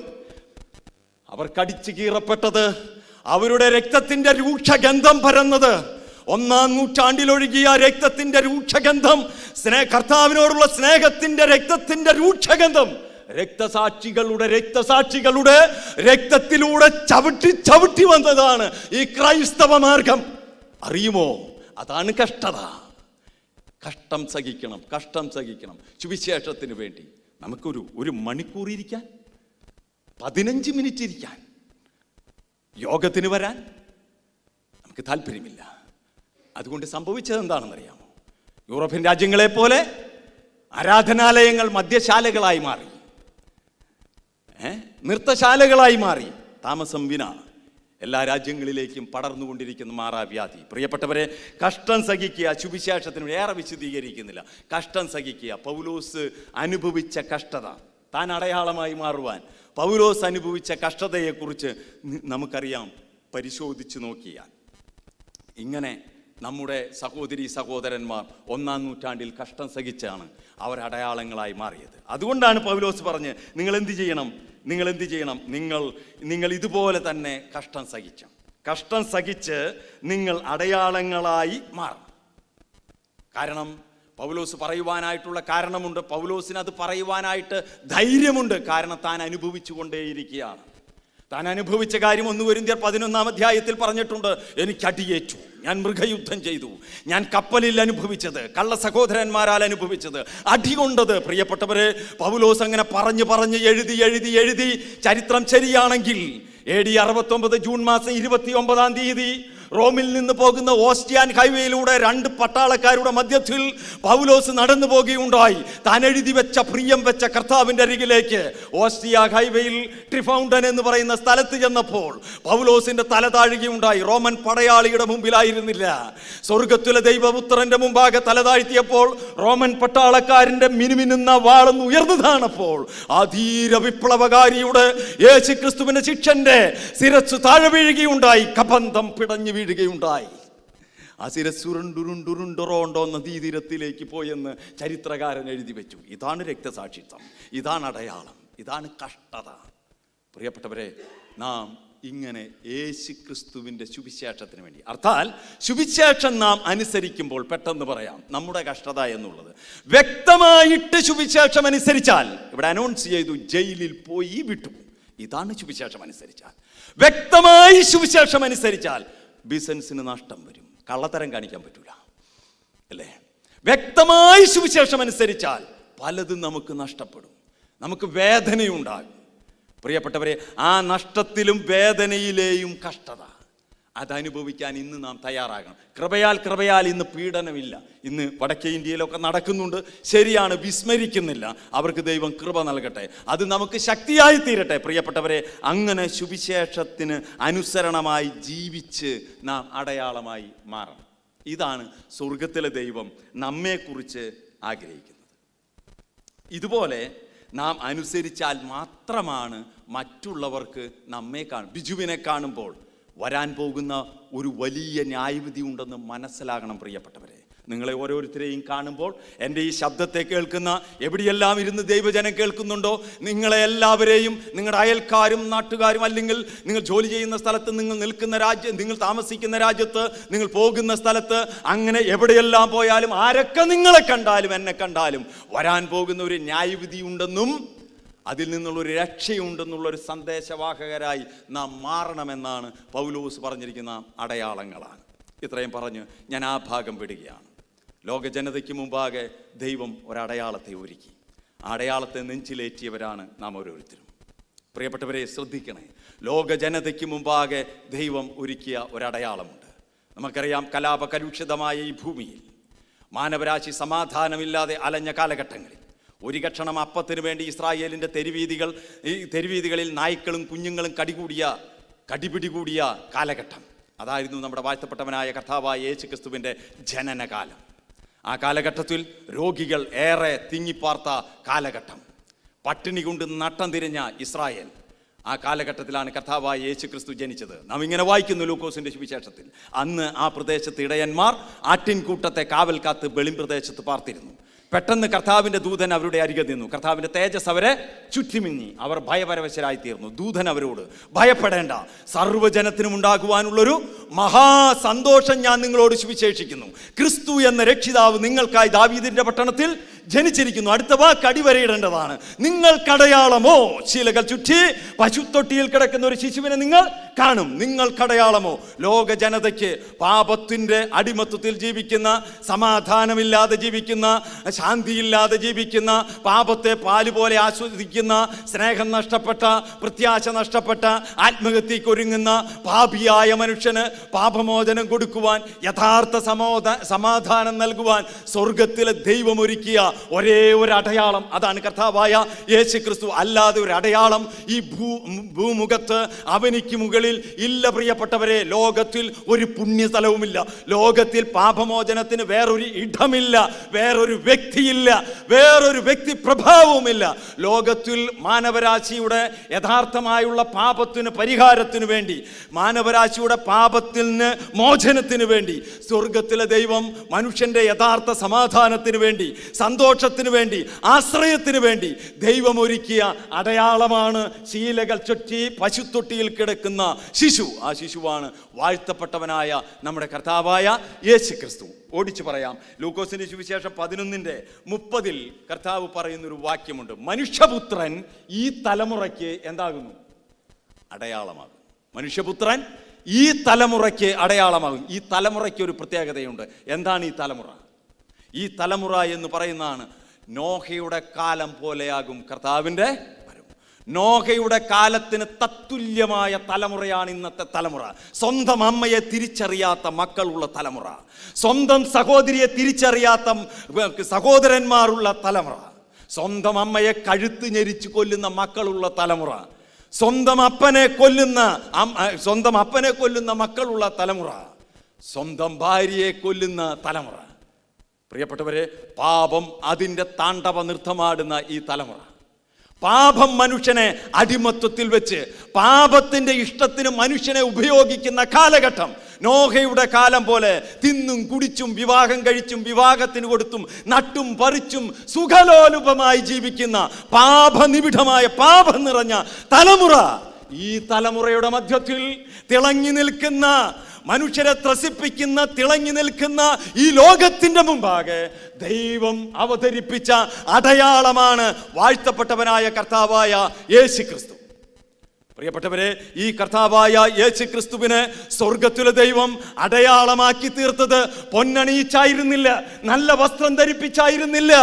അവർ കടിച്ചു കീറപ്പെട്ടത്, അവരുടെ രക്തത്തിന്റെ രൂക്ഷഗന്ധം പരന്നത്, ഒന്നാം നൂറ്റാണ്ടിലൊഴുകിയ രക്തത്തിന്റെ രൂക്ഷഗന്ധം, സ്നേഹ കർത്താവിനോടുള്ള സ്നേഹത്തിന്റെ രക്തത്തിന്റെ രൂക്ഷഗന്ധം രക്തസാക്ഷികളുടെ രക്തസാക്ഷികളുടെ രക്തത്തിലൂടെ ചവിട്ടി ചവിട്ടി വന്നതാണ് ഈ ക്രൈസ്തവ മാർഗം. അറിയുമോ, അതാണ് കഷ്ടത. കഷ്ടം സഹിക്കണം, കഷ്ടം സഹിക്കണം. സുവിശേഷത്തിന് വേണ്ടി നമുക്കൊരു ഒരു മണിക്കൂർ ഇരിക്കാൻ, പതിനഞ്ച് മിനിറ്റ് ഇരിക്കാൻ, യോഗത്തിന് വരാൻ നമുക്ക് താല്പര്യമില്ല. അതുകൊണ്ട് സംഭവിച്ചത് എന്താണെന്നറിയാമോ? യൂറോപ്യൻ രാജ്യങ്ങളെ പോലെ ആരാധനാലയങ്ങൾ മദ്യശാലകളായി മാറി, ഏ നൃത്തശാലകളായി മാറി. താമസം വിന എല്ലാ രാജ്യങ്ങളിലേക്കും പടർന്നുകൊണ്ടിരിക്കുന്ന മാറാവ്യാധി. പ്രിയപ്പെട്ടവരെ, കഷ്ടം സഹിക്കുക. സുവിശേഷത്തിന് ഏറെ വിശദീകരിക്കുന്നില്ല. കഷ്ടം സഹിക്കുക. പൗലോസ് അനുഭവിച്ച കഷ്ടത, താൻ അടയാളമായി മാറുവാൻ പൗലോസ് അനുഭവിച്ച കഷ്ടതയെക്കുറിച്ച് നമുക്കറിയാം. പരിശോധിച്ച് നോക്കിയാൽ ഇങ്ങനെ നമ്മുടെ സഹോദരി സഹോദരന്മാർ ഒന്നാം നൂറ്റാണ്ടിൽ കഷ്ടം സഹിച്ചാണ് അവർ അടയാളങ്ങളായി മാറിയത്. അതുകൊണ്ടാണ് പൗലോസ് പറഞ്ഞ്, നിങ്ങൾ എന്ത് ചെയ്യണം നിങ്ങൾ എന്ത് ചെയ്യണം നിങ്ങൾ നിങ്ങൾ ഇതുപോലെ തന്നെ കഷ്ടം സഹിച്ചു. കഷ്ടം സഹിച്ച് നിങ്ങൾ അടയാളങ്ങളായി മാറണം. കാരണം പൗലോസ് പറയുവാനായിട്ടുള്ള കാരണമുണ്ട്. പൗലോസിന് അത് പറയുവാനായിട്ട് ധൈര്യമുണ്ട്. കാരണം താൻ അനുഭവിച്ചു കൊണ്ടേയിരിക്കുകയാണ്. താൻ അനുഭവിച്ച കാര്യം ഒന്ന് കൊരിന്ത്യർ പതിനൊന്നാം അധ്യായത്തിൽ പറഞ്ഞിട്ടുണ്ട്. എനിക്ക് അടിയേറ്റു, ഞാൻ മൃഗയുദ്ധം ചെയ്തു, ഞാൻ കപ്പലിൽ അനുഭവിച്ചത്, കള്ള സഹോദരന്മാരാൽ അനുഭവിച്ചത്, അടികൊണ്ടത്. പ്രിയപ്പെട്ടവരെ, പൗലോസ് അങ്ങനെ പറഞ്ഞ് പറഞ്ഞ് എഴുതി എഴുതി എഴുതി ചരിത്രം ശരിയാണെങ്കിൽ എ ഡി അറുപത്തൊമ്പത് ജൂൺ മാസം ഇരുപത്തി ഒമ്പതാം തീയതി റോമിൽ നിന്ന് പോകുന്ന ഓസ്റ്റിയാൻ ഹൈവേയിലൂടെ രണ്ട് പട്ടാളക്കാരുടെ മധ്യത്തിൽ പൗലോസ് നടന്നു പോകുകയുണ്ടായി. താൻ എഴുതി വെച്ച പ്രിയം വെച്ച കർത്താവിൻ്റെ അരികിലേക്ക് ഓസ്റ്റിയ ഹൈവേയിൽ ട്രിഫൗണ്ടൻ എന്ന് പറയുന്ന സ്ഥലത്ത് ചെന്നപ്പോൾ പൗലോസിന്റെ തല താഴുകയുണ്ടായി. റോമൻ പടയാളിയുടെ മുമ്പിലായിരുന്നില്ല, സ്വർഗത്തിലെ ദൈവപുത്രന്റെ മുമ്പാകെ തല താഴ്ത്തിയപ്പോൾ റോമൻ പട്ടാളക്കാരന്റെ മിനുമിനുന്ന വാളൊന്ന് ഉയർന്നതാണപ്പോൾ ആ ധീര വിപ്ലവകാരിയുടെ യേശു ക്രിസ്തുവിന്റെ ശിഷ്യന്റെ ശിരസ്സു താഴെ വീഴുകയുണ്ടായി. കബന്ധം പിടഞ്ഞു വീഴുകയുണ്ടായി. ആ ശിരസ്സുരുണ്ടുരുണ്ടുരുണ്ടുറോണ്ടോ നദീതീരത്തിലേക്ക് പോയെന്ന് ചരിത്രകാരൻ എഴുതി വെച്ചു. ഇതാണ് രക്തസാക്ഷിത്വം, ഇതാണ് അടയാളം, ഇതാണ് കഷ്ടത. പ്രിയപ്പെട്ടവരെ, നാം ഇങ്ങനെ യേശു ക്രിസ്തുവിൻ്റെ സുവിശേഷത്തിന് വേണ്ടി, അർത്ഥാൽ സുവിശേഷം നാം അനുസരിക്കുമ്പോൾ, പെട്ടെന്ന് പറയാം നമ്മുടെ കഷ്ടത എന്നുള്ളത്, വ്യക്തമായിട്ട് സുവിശേഷം അനുസരിച്ചാൽ, ഇവിടെ അനൗൺസ് ചെയ്തു ജയിലിൽ പോയി വിട്ടു, ഇതാണ് സുവിശേഷം അനുസരിച്ചാൽ. വ്യക്തമായി സുവിശേഷം അനുസരിച്ചാൽ ബിസിനസ്സിന് നഷ്ടം വരും, കള്ളത്തരം കാണിക്കാൻ പറ്റൂല അല്ലേ? വ്യക്തമായി സുവിശേഷം അനുസരിച്ചാൽ പലതും നമുക്ക് നഷ്ടപ്പെടും, നമുക്ക് വേദനയുണ്ടാകും. പ്രിയപ്പെട്ടവരെ, ആ നഷ്ടത്തിലും വേദനയിലെയും കഷ്ടത അതനുഭവിക്കാൻ ഇന്ന് നാം തയ്യാറാകണം. കൃപയാൽ കൃപയാൽ ഇന്ന് പീഡനമില്ല. ഇന്ന് വടക്കേ ഇന്ത്യയിലൊക്കെ നടക്കുന്നുണ്ട്, ശരിയാണ്, വിസ്മരിക്കുന്നില്ല. അവർക്ക് ദൈവം കൃപ നൽകട്ടെ, അത് നമുക്ക് ശക്തിയായി തീരട്ടെ. പ്രിയപ്പെട്ടവരെ, അങ്ങനെ സുവിശേഷത്തിന് അനുസരണമായി ജീവിച്ച് നാം അടയാളമായി മാറണം. ഇതാണ് സ്വർഗത്തിലെ ദൈവം നമ്മെക്കുറിച്ച് ആഗ്രഹിക്കുന്നത്. ഇതുപോലെ നാം അനുസരിച്ചാൽ മാത്രമാണ് മറ്റുള്ളവർക്ക് നമ്മെ കാണും. ബിജുവിനെ കാണുമ്പോൾ വരാൻ പോകുന്ന ഒരു വലിയ ന്യായവിധി ഉണ്ടെന്ന് മനസ്സിലാകണം. പ്രിയപ്പെട്ടവരെ, നിങ്ങളെ ഓരോരുത്തരെയും കാണുമ്പോൾ, എൻ്റെ ഈ ശബ്ദത്തെ കേൾക്കുന്ന എവിടെയെല്ലാം ഇരുന്ന് ദൈവജനം കേൾക്കുന്നുണ്ടോ, നിങ്ങളെ എല്ലാവരെയും, നിങ്ങളുടെ അയൽക്കാരും നാട്ടുകാരും, അല്ലെങ്കിൽ നിങ്ങൾ ജോലി ചെയ്യുന്ന സ്ഥലത്ത്, നിങ്ങൾ നിൽക്കുന്ന രാജ്യം, നിങ്ങൾ താമസിക്കുന്ന രാജ്യത്ത്, നിങ്ങൾ പോകുന്ന സ്ഥലത്ത്, അങ്ങനെ എവിടെയെല്ലാം പോയാലും ആരൊക്കെ നിങ്ങളെ കണ്ടാലും എന്നെ കണ്ടാലും വരാൻ പോകുന്ന ഒരു ന്യായവിധി ഉണ്ടെന്നും അതിൽ നിന്നുള്ളൊരു രക്ഷയുണ്ടെന്നുള്ളൊരു സന്ദേശവാഹകരായി നാം മാറണമെന്നാണ് പൗലോസ് പറഞ്ഞിരിക്കുന്ന അടയാളങ്ങളാണ്. ഇത്രയും പറഞ്ഞ് ഞാൻ ആ ഭാഗം വിടുകയാണ്. ലോക ജനതയ്ക്ക് മുമ്പാകെ ദൈവം ഒരടയാളത്തെ ഒരുക്കി. ആ അടയാളത്തെ നെഞ്ചിലേറ്റിയവരാണ് നാം ഓരോരുത്തരും. പ്രിയപ്പെട്ടവരെ, ശ്രദ്ധിക്കണേ, ലോക ജനതയ്ക്ക് മുമ്പാകെ ദൈവം ഒരുക്കിയ ഒരടയാളമുണ്ട്. നമുക്കറിയാം, കലാപകലുഷിതമായ ഈ ഭൂമിയിൽ മാനവരാശി സമാധാനമില്ലാതെ അലഞ്ഞ കാലഘട്ടങ്ങളിൽ ഒരു കഷണം അപ്പത്തിന് വേണ്ടി ഇസ്രായേലിൻ്റെ തെരുവീതികൾ ഈ തെരുവീതികളിൽ നായ്ക്കളും കുഞ്ഞുങ്ങളും കടികൂടിയ കടിപിടി കൂടിയ കാലഘട്ടം അതായിരുന്നു നമ്മുടെ വാഴ്ത്തപ്പെട്ടവനായ കർത്താവായ യേശു ക്രിസ്തുവിൻ്റെ ജനനകാലം. ആ കാലഘട്ടത്തിൽ രോഗികൾ ഏറെ തിങ്ങിപ്പാർത്ത കാലഘട്ടം, പട്ടിണി കൊണ്ട് നട്ടം തിരിഞ്ഞ ഇസ്രായേൽ, ആ കാലഘട്ടത്തിലാണ് കർത്താവായ യേശു ക്രിസ്തു ജനിച്ചത്. നാം ഇങ്ങനെ വായിക്കുന്നു ലൂക്കോസിന്റെ സുവിശേഷത്തിൽ. അന്ന് ആ പ്രദേശത്ത് ഇടയന്മാർ ആട്ടിൻകൂട്ടത്തെ കാവൽ കാത്ത് വെളിം പ്രദേശത്ത് പാർത്തിരുന്നു. പെട്ടെന്ന് കർത്താവിൻ്റെ ദൂതൻ അവരുടെ അരികെ നിന്നു. കർത്താവിൻ്റെ തേജസ് അവരെ ചുറ്റിമിന്നി. അവർ ഭയപരവശരായി തീർന്നു. ദൂതൻ അവരോട്, ഭയപ്പെടേണ്ട, സർവ്വജനത്തിനും ഉണ്ടാകുവാനുള്ളൊരു മഹാസന്തോഷം ഞാൻ നിങ്ങളോട് സുവിശേഷിക്കുന്നു. ക്രിസ്തു എന്ന രക്ഷിതാവ് നിങ്ങൾക്കായി ദാവീദിന്റെ പട്ടണത്തിൽ ജനിച്ചിരിക്കുന്നു. അടുത്ത വാക്ക് അടിവരയിടേണ്ടതാണ്. നിങ്ങൾക്കടയാളമോ, ശീലകൾ ചുറ്റി പശുത്തൊട്ടിയിൽ കിടക്കുന്ന ഒരു ശിശുവിനെ നിങ്ങൾ കാണും. നിങ്ങൾക്കടയാളമോ, ലോക ജനതയ്ക്ക് പാപത്തിൻ്റെ അടിമത്വത്തിൽ ജീവിക്കുന്ന, സമാധാനമില്ലാതെ ജീവിക്കുന്ന, ശാന്തിയില്ലാതെ ജീവിക്കുന്ന, പാപത്തെ പാലുപോലെ ആസ്വദിക്കുന്ന, സ്നേഹം നഷ്ടപ്പെട്ട, പ്രത്യാശ നഷ്ടപ്പെട്ട, ആത്മഹത്യക്കൊരുങ്ങുന്ന പാപിയായ മനുഷ്യന് പാപമോചനം കൊടുക്കുവാൻ, യഥാർത്ഥ സമോധ സമാധാനം നൽകുവാൻ സ്വർഗത്തിലെ ദൈവം ഒരുക്കിയ ഒരേ ഒരു അടയാളം, അതാണ് കർത്താവായ യേശു ക്രിസ്തു. അല്ലാതെ ഒരു അടയാളം ഈ ഭൂ ഭൂമുഖത്ത് അവനിക്ക് മുകളിൽ ഇല്ല. പ്രിയപ്പെട്ടവരെ, ലോകത്തിൽ ഒരു പുണ്യസ്ഥലവുമില്ല, ലോകത്തിൽ പാപമോചനത്തിന് വേറൊരു ഇടമില്ല, വേറൊരു വ്യക്തിയില്ല, വേറൊരു വ്യക്തി പ്രഭാവവുമില്ല. ലോകത്തിൽ മാനവരാശിയുടെ യഥാർത്ഥമായുള്ള പാപത്തിന് പരിഹാരത്തിന് വേണ്ടി, മാനവരാശിയുടെ പാപത്തിന് മോചനത്തിന് വേണ്ടി സ്വർഗത്തിലെ ദൈവം മനുഷ്യന്റെ യഥാർത്ഥ സമാധാനത്തിന് വേണ്ടി, സന്തോഷത്തിന് വേണ്ടി, ആശ്രയത്തിന് വേണ്ടി ദൈവം ഒരുക്കിയ അടയാളമാണ് ശീലകൾ ചുറ്റി പശുത്തൊട്ടിയിൽ കിടക്കുന്ന ശിശു. ആ ശിശുവാണ് വാഴ്ത്തപ്പെട്ടവനായ നമ്മുടെ കർത്താവായ യേശു ക്രിസ്തു. ഓടിച്ചു പറയാം, ലൂക്കോസിന്റെ സുവിശേഷം പതിനൊന്നിന്റെ മുപ്പതിൽ കർത്താവ് പറയുന്നൊരു വാക്യമുണ്ട്. മനുഷ്യപുത്രൻ ഈ തലമുറയ്ക്ക് എന്താകുന്നു? അടയാളമാകും. മനുഷ്യപുത്രൻ ഈ തലമുറയ്ക്ക് അടയാളമാകും. ഈ തലമുറയ്ക്ക് ഒരു പ്രത്യേകതയുണ്ട്. എന്താണ് ഈ തലമുറ? ഈ തലമുറ എന്ന് പറയുന്നതാണ് നോഹയുടെ കാലം പോലെയാകും കർത്താവിൻ്റെ വരവ്. നോഹയുടെ കാലത്തിന് തത്തുല്യമായ തലമുറയാണ് ഇന്നത്തെ തലമുറ. സ്വന്തം അമ്മയെ തിരിച്ചറിയാത്ത മക്കളുള്ള തലമുറ, സ്വന്തം സഹോദരിയെ തിരിച്ചറിയാത്ത സഹോദരന്മാരുള്ള തലമുറ, സ്വന്തം അമ്മയെ കഴുത്ത് ഞെരിച്ച് കൊല്ലുന്ന മക്കളുള്ള തലമുറ, സ്വന്തം അപ്പനെ കൊല്ലുന്ന സ്വന്തം അപ്പനെ കൊല്ലുന്ന മക്കളുള്ള തലമുറ, സ്വന്തം ഭാര്യയെ കൊല്ലുന്ന തലമുറ. പ്രിയപ്പെട്ടവരെ, പാപം അതിൻ്റെ താണ്ഡവ നൃത്തമാടുന്ന ഈ തലമുറ, പാപം മനുഷ്യനെ അടിമത്വത്തിൽ വെച്ച് പാപത്തിൻ്റെ ഇഷ്ടത്തിന് മനുഷ്യനെ ഉപയോഗിക്കുന്ന കാലഘട്ടം, നോഹയുടെ കാലം പോലെ തിന്നും കുടിച്ചും വിവാഹം കഴിച്ചും വിവാഹത്തിന് കൊടുത്തും നട്ടും പറിച്ചും സുഖലോലുപമായി ജീവിക്കുന്ന പാപനിബിഡമായ പാപം നിറഞ്ഞ തലമുറ. ഈ തലമുറയുടെ മധ്യത്തിൽ തിളങ്ങി നിൽക്കുന്ന, മനുഷ്യരെ ത്രസിപ്പിക്കുന്ന, തിളങ്ങി നിൽക്കുന്ന ഈ ലോകത്തിന്റെ മുമ്പാകെ ദൈവം അവതരിപ്പിച്ച അടയാളമാണ് വാഴ്ത്തപ്പെട്ടവനായ കർത്താവായ യേശു ക്രിസ്തു. പ്രിയപ്പെട്ടവരെ, ഈ കർത്താവായ യേശു ക്രിസ്തുവിനെ സ്വർഗത്തിലെ ദൈവം അടയാളമാക്കി തീർത്തത് പൊന്നണിയിച്ചായിരുന്നില്ല, നല്ല വസ്ത്രം ധരിപ്പിച്ചായിരുന്നില്ല,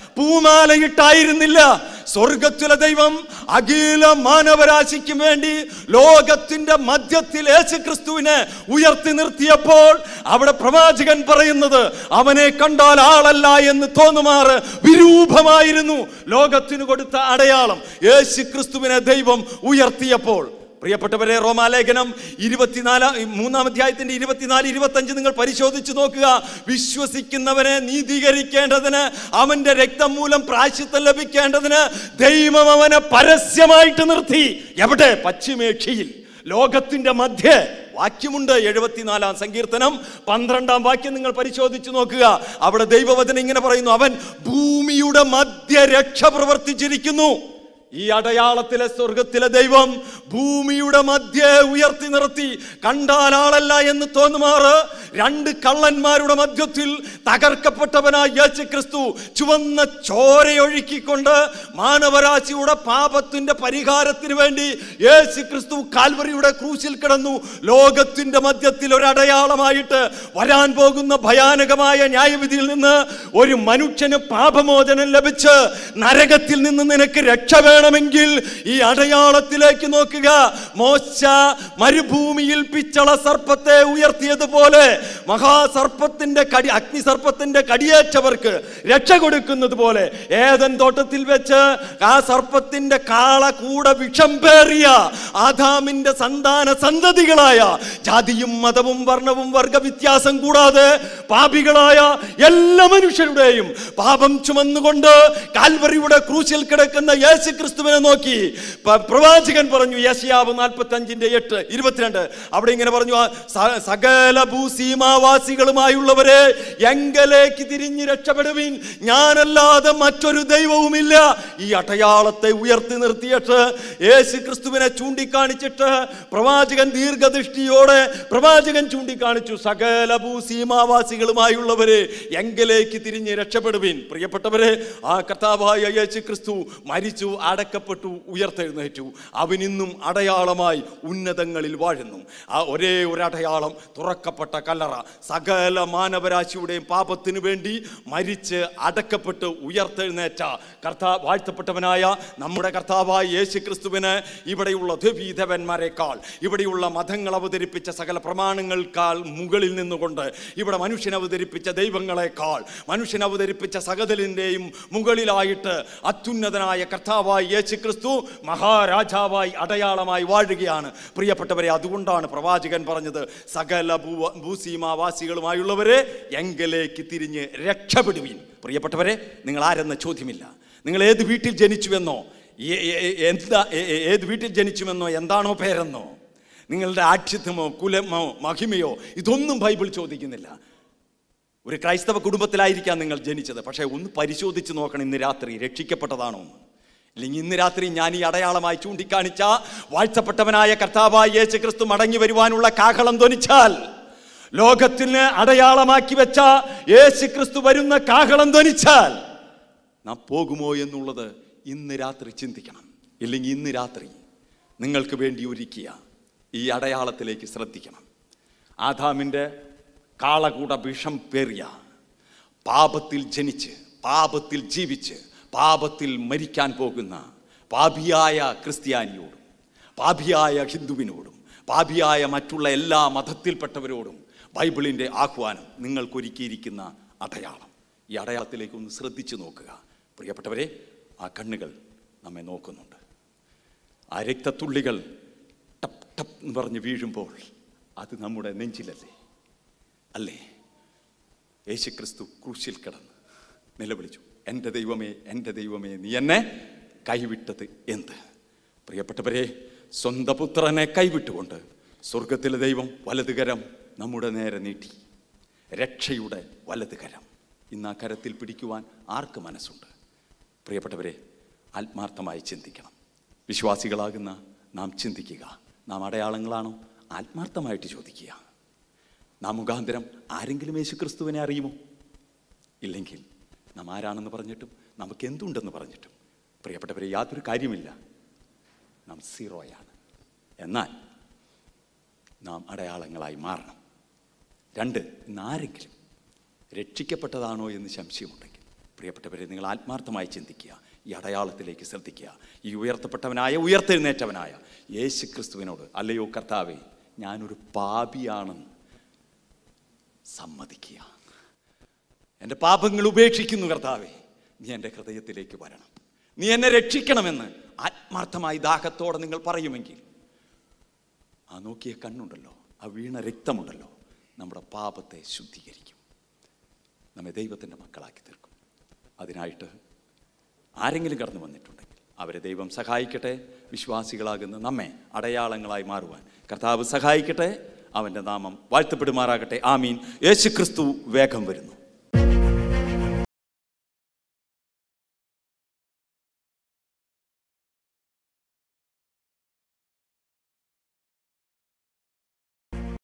പൂമാലയിട്ടായിരുന്നില്ല. സ്വർഗത്തിലെ ദൈവം അഖില മാനവരാശിക്കും വേണ്ടി ലോകത്തിന്റെ മധ്യത്തിൽ യേശു ക്രിസ്തുവിനെ ഉയർത്തി നിർത്തിയപ്പോൾ അവിടെ പ്രവാചകൻ പറയുന്നത് അവനെ കണ്ടാൽ ആളല്ല എന്ന് തോന്നുമാറ് വിരൂപമായിരുന്നു ലോകത്തിന് കൊടുത്ത അടയാളം യേശു ക്രിസ്തുവിനെ ദൈവം ഉയർത്തിയപ്പോൾ. പ്രിയപ്പെട്ടവരെ, റോമാലേഖനം ഇരുപത്തിനാലാം മൂന്നാം അധ്യായത്തിന്റെ ഇരുപത്തിനാല് ഇരുപത്തഞ്ച് നിങ്ങൾ പരിശോധിച്ച് നോക്കുക. വിശ്വസിക്കുന്നവനെ നീതീകരിക്കേണ്ടതിന്, അവന്റെ രക്തം മൂലം പ്രായശ്ചിത്തം ലഭിക്കേണ്ടതിന് ദൈവം അവനെ പരസ്യമായിട്ട് നിർത്തി. എവിടെ? പശ്ചിമേഷ്യയിൽ, ലോകത്തിന്റെ മധ്യേ. വാക്യമുണ്ട്, എഴുപത്തിനാലാം സങ്കീർത്തനം പന്ത്രണ്ടാം വാക്യം നിങ്ങൾ പരിശോധിച്ച് നോക്കുക. അവിടെ ദൈവവചനം ഇങ്ങനെ പറയുന്നു, അവൻ ഭൂമിയുടെ മധ്യ രക്ഷ പ്രവർത്തിച്ചിരിക്കുന്നു. ഈ അടയാളത്തിലെ സ്വർഗത്തിലെ ദൈവം ഭൂമിയുടെ മധ്യേ ഉയർത്തി നിർത്തി. കണ്ടാൽ ആളല്ല എന്ന് തോന്നുമാറ് രണ്ട് കള്ളന്മാരുടെ മധ്യത്തിൽ തകർക്കപ്പെട്ടവനായ യേശു ക്രിസ്തു ചുവന്ന ചോരയൊഴുക്കിക്കൊണ്ട് മാനവരാശിയുടെ പാപത്തിന്റെ പരിഹാരത്തിന് വേണ്ടി യേശു ക്രിസ്തു കാൽവറിയുടെ ക്രൂശിൽ കിടന്നു. ലോകത്തിന്റെ മധ്യത്തിൽ ഒരു അടയാളമായിട്ട് വരാൻ പോകുന്ന ഭയാനകമായ ന്യായവിധിയിൽ നിന്ന് ഒരു മനുഷ്യന് പാപമോചനം ലഭിച്ച് നരകത്തിൽ നിന്ന് നിനക്ക് രക്ഷ ണമെങ്കിൽ ഈ അടയാളത്തിലേക്ക് നോക്കുക. മോശ മരുഭൂമിയിൽ പിച്ചള സർപ്പത്തെ ഉയർത്തിയതുപോലെ മഹാസർപ്പത്തിന്റെ കടി അഗ്നിസർപ്പത്തിന്റെ കടിയേറ്റവർക്ക് രക്ഷ കൊടുക്കുന്നത് പോലെ ഏദൻ തോട്ടത്തിൽ വെച്ച് ആ സർപ്പത്തിന്റെ കാള കൂടെ വിഷം പേറിയ ആദാമിന്റെ സന്താന സന്തതികളായ ജാതിയും മതവും വർണ്ണവും വർഗവ്യത്യാസം കൂടാതെ പാപികളായ എല്ലാ മനുഷ്യരുടെയും പാപം ചുമന്നുകൊണ്ട് കാൽവറിയുടെ ക്രൂശിൽ കിടക്കുന്ന യേശു ക്രിസ്തുവിനെ നോക്കി പ്രവാചകൻ പറഞ്ഞു, യെശയ്യാവ് നാൽപ്പത്തി അഞ്ചിന്റെ എട്ട് ഇരുപത്തിരണ്ട്, അവിടെ ഇങ്ങനെ പറഞ്ഞു, സകല ഭൂസീമാവാസികളുമായുള്ളവരെ എങ്കലേക്ക് തിരിഞ്ഞ് രക്ഷപ്പെടുവിൻ, ഞാനല്ലാതെ മറ്റൊരു ദൈവവുമില്ല. ഈ അടയാളത്തെ ഉയർത്തി നിർത്തിയിട്ട് യേശു ക്രിസ്തുവിനെ ചൂണ്ടിക്കാണിച്ചിട്ട് പ്രവാചകൻ ദീർഘദൃഷ്ടിയോടെ പ്രവാചകൻ ചൂണ്ടിക്കാണിച്ചു, സകല ഭൂസീമാവാസികളുമായുള്ളവരെ എങ്കലേക്ക് തിരിഞ്ഞ് രക്ഷപ്പെടുവിൻ. പ്രിയപ്പെട്ടവരെ, ആ കർത്താവായ യേശു ക്രിസ്തു മരിച്ചു, അടക്കപ്പെട്ടു, ഉയർത്തെഴുന്നേറ്റു. അവനിന്നും അടയാളമായി ഉന്നതങ്ങളിൽ വാഴുന്നു. ആ ഒരേ ഒരു അടയാളം, തുറക്കപ്പെട്ട കല്ലറ. സകല മാനവരാശിയുടെയും പാപത്തിനു വേണ്ടി മരിച്ച് അടക്കപ്പെട്ട് ഉയർത്തെഴുന്നേറ്റ കർത്താ വാഴ്ത്തപ്പെട്ടവനായ നമ്മുടെ കർത്താവായ യേശു ക്രിസ്തുവിന് ഇവിടെയുള്ള ദേവീദേവന്മാരെക്കാൾ, ഇവിടെയുള്ള മതങ്ങൾ അവതരിപ്പിച്ച സകല പ്രമാണങ്ങൾക്കാൾ മുകളിൽ നിന്നുകൊണ്ട്, ഇവിടെ മനുഷ്യൻ അവതരിപ്പിച്ച ദൈവങ്ങളെക്കാൾ, മനുഷ്യൻ അവതരിപ്പിച്ച സകലതിൻ്റെയും മുകളിലായിട്ട് അത്യുന്നതനായ കർത്താവായി യേശു ക്രിസ്തു മഹാരാജാവായി അടയാളമായി വാഴുകയാണ്. പ്രിയപ്പെട്ടവരെ, അതുകൊണ്ടാണ് പ്രവാചകൻ പറഞ്ഞത്, സകല ഭൂ ഭൂസീമാവാസികളുമായുള്ളവരെ എങ്കലേക്ക് തിരിഞ്ഞ് രക്ഷപ്പെടുവിൻ. പ്രിയപ്പെട്ടവരെ, നിങ്ങൾ ആരെന്ന ചോദ്യമില്ല. നിങ്ങൾ ഏത് വീട്ടിൽ ജനിച്ചുവെന്നോ, എന്താ ഏത് വീട്ടിൽ ജനിച്ചുവെന്നോ, എന്താണോ പേരെന്നോ, നിങ്ങളുടെ ആഠ്യത്വമോ കുലമോ മഹിമയോ, ഇതൊന്നും ബൈബിൾ ചോദിക്കുന്നില്ല. ഒരു ക്രൈസ്തവ കുടുംബത്തിലായിരിക്കാം നിങ്ങൾ ജനിച്ചത്, പക്ഷേ ഒന്ന് പരിശോധിച്ച് നോക്കണം ഇന്ന് രാത്രി രക്ഷിക്കപ്പെട്ടതാണോ. ഇല്ലെങ്കിൽ ഇന്ന് രാത്രി ഞാൻ ഈ അടയാളമായി ചൂണ്ടിക്കാണിച്ച വാഴ്ത്തപ്പെട്ടവനായ കർത്താവായ യേശു ക്രിസ്തു മടങ്ങി വരുവാനുള്ള കാഹളം ധ്വനിച്ചാൽ, ലോകത്തിന് അടയാളമാക്കി വെച്ച യേശു ക്രിസ്തു വരുന്ന കാഹളം ധ്വനിച്ചാൽ നാം പോകുമോ എന്നുള്ളത് ഇന്ന് രാത്രി ചിന്തിക്കണം. ഇല്ലെങ്കിൽ ഇന്ന് രാത്രി നിങ്ങൾക്ക് വേണ്ടി ഒരുക്കിയ ഈ അടയാളത്തിലേക്ക് ശ്രദ്ധിക്കണം. ആദാമിൻ്റെ കാളകൂട വിഷം പേറിയ, പാപത്തിൽ ജനിച്ച് പാപത്തിൽ ജീവിച്ച് പാപത്തിൽ മരിക്കാൻ പോകുന്ന പാപിയായ ക്രിസ്ത്യാനിയോടും പാപിയായ ഹിന്ദുവിനോടും പാപിയായ മറ്റുള്ള എല്ലാ മതത്തിൽപ്പെട്ടവരോടും ബൈബിളിൻ്റെ ആഹ്വാനം, നിങ്ങൾക്കൊരുക്കിയിരിക്കുന്ന അടയാളം. ഈ അടയാളത്തിലേക്ക് ഒന്ന് ശ്രദ്ധിച്ചു നോക്കുക. പ്രിയപ്പെട്ടവരെ, ആ കണ്ണുകൾ നമ്മെ നോക്കുന്നുണ്ട്. ആ രക്തത്തുള്ളികൾ ടപ്പ് ടപ്പ് എന്ന് പറഞ്ഞ് വീഴുമ്പോൾ അത് നമ്മുടെ നെഞ്ചിലല്ലേ? അല്ലേ? യേശുക്രിസ്തു ക്രൂശിൽ കിടന്ന് നിലവിളിച്ചു, എൻ്റെ ദൈവമേ, എൻ്റെ ദൈവമേ, നീ എന്നെ കൈവിട്ടത് എന്ത്? പ്രിയപ്പെട്ടവരെ, സ്വന്തം പുത്രനെ കൈവിട്ടുകൊണ്ട് സ്വർഗത്തിലെ ദൈവം വലതുകരം നമ്മുടെ നേരെ നീട്ടി. രക്ഷയുടെ വലതുകരം ഇന്ന് ആ കരത്തിൽ പിടിക്കുവാൻ ആർക്ക് മനസ്സുണ്ട്? പ്രിയപ്പെട്ടവരെ, ആത്മാർത്ഥമായി ചിന്തിക്കണം. വിശ്വാസികളാകുന്ന നാം ചിന്തിക്കുക, നാം അടയാളങ്ങളാണോ? ആത്മാർത്ഥമായിട്ട് ചോദിക്കുക. നാം മുഖാന്തരം ആരെങ്കിലും യേശു ക്രിസ്തുവിനെ അറിയുമോ? ഇല്ലെങ്കിൽ നാം ആരാണെന്ന് പറഞ്ഞിട്ടും നമുക്ക് എന്തുണ്ടെന്ന് പറഞ്ഞിട്ടും പ്രിയപ്പെട്ടവരെ യാതൊരു കാര്യമില്ല. നാം സീറോയാണ്. എന്നാൽ നാം അടയാളങ്ങളായി മാറണം. രണ്ട്, ഇന്ന് ആരെങ്കിലും രക്ഷിക്കപ്പെട്ടതാണോ എന്ന് സംശയമുണ്ടെങ്കിൽ പ്രിയപ്പെട്ടവരെ, നിങ്ങൾ ആത്മാർത്ഥമായി ചിന്തിക്കുക. ഈ അടയാളത്തിലേക്ക് ശ്രദ്ധിക്കുക. ഈ ഉയർത്തപ്പെട്ടവനായ ഉയർത്തെഴുന്നേറ്റവനായ യേശു ക്രിസ്തുവിനോട്, അല്ലയോ കർത്താവേ, ഞാനൊരു പാപിയാണെന്ന് സമ്മതിക്കുക. എൻ്റെ പാപങ്ങൾ ഉപേക്ഷിക്കുന്നു കർത്താവേ, നീ എൻ്റെ ഹൃദയത്തിലേക്ക് വരണം, നീ എന്നെ രക്ഷിക്കണമെന്ന് ആത്മാർത്ഥമായി ദാഹത്തോടെ നിങ്ങൾ പറയുമെങ്കിൽ ആ നോക്കിയ കണ്ണുണ്ടല്ലോ, ആ വീണ രക്തമുണ്ടല്ലോ, നമ്മുടെ പാപത്തെ ശുദ്ധീകരിക്കും, നമ്മെ ദൈവത്തിൻ്റെ മക്കളാക്കി തീർക്കും. അതിനായിട്ട് ആരെങ്കിലും കടന്നു വന്നിട്ടുണ്ടെങ്കിൽ അവരെ ദൈവം സഹായിക്കട്ടെ. വിശ്വാസികളാകുന്ന നമ്മെ അടയാളങ്ങളായി മാറുവാൻ കർത്താവ് സഹായിക്കട്ടെ. അവൻ്റെ നാമം വാഴ്ത്തപ്പെടുമാറാകട്ടെ. ആമീൻ. യേശു ക്രിസ്തു വേഗം വരുന്നു.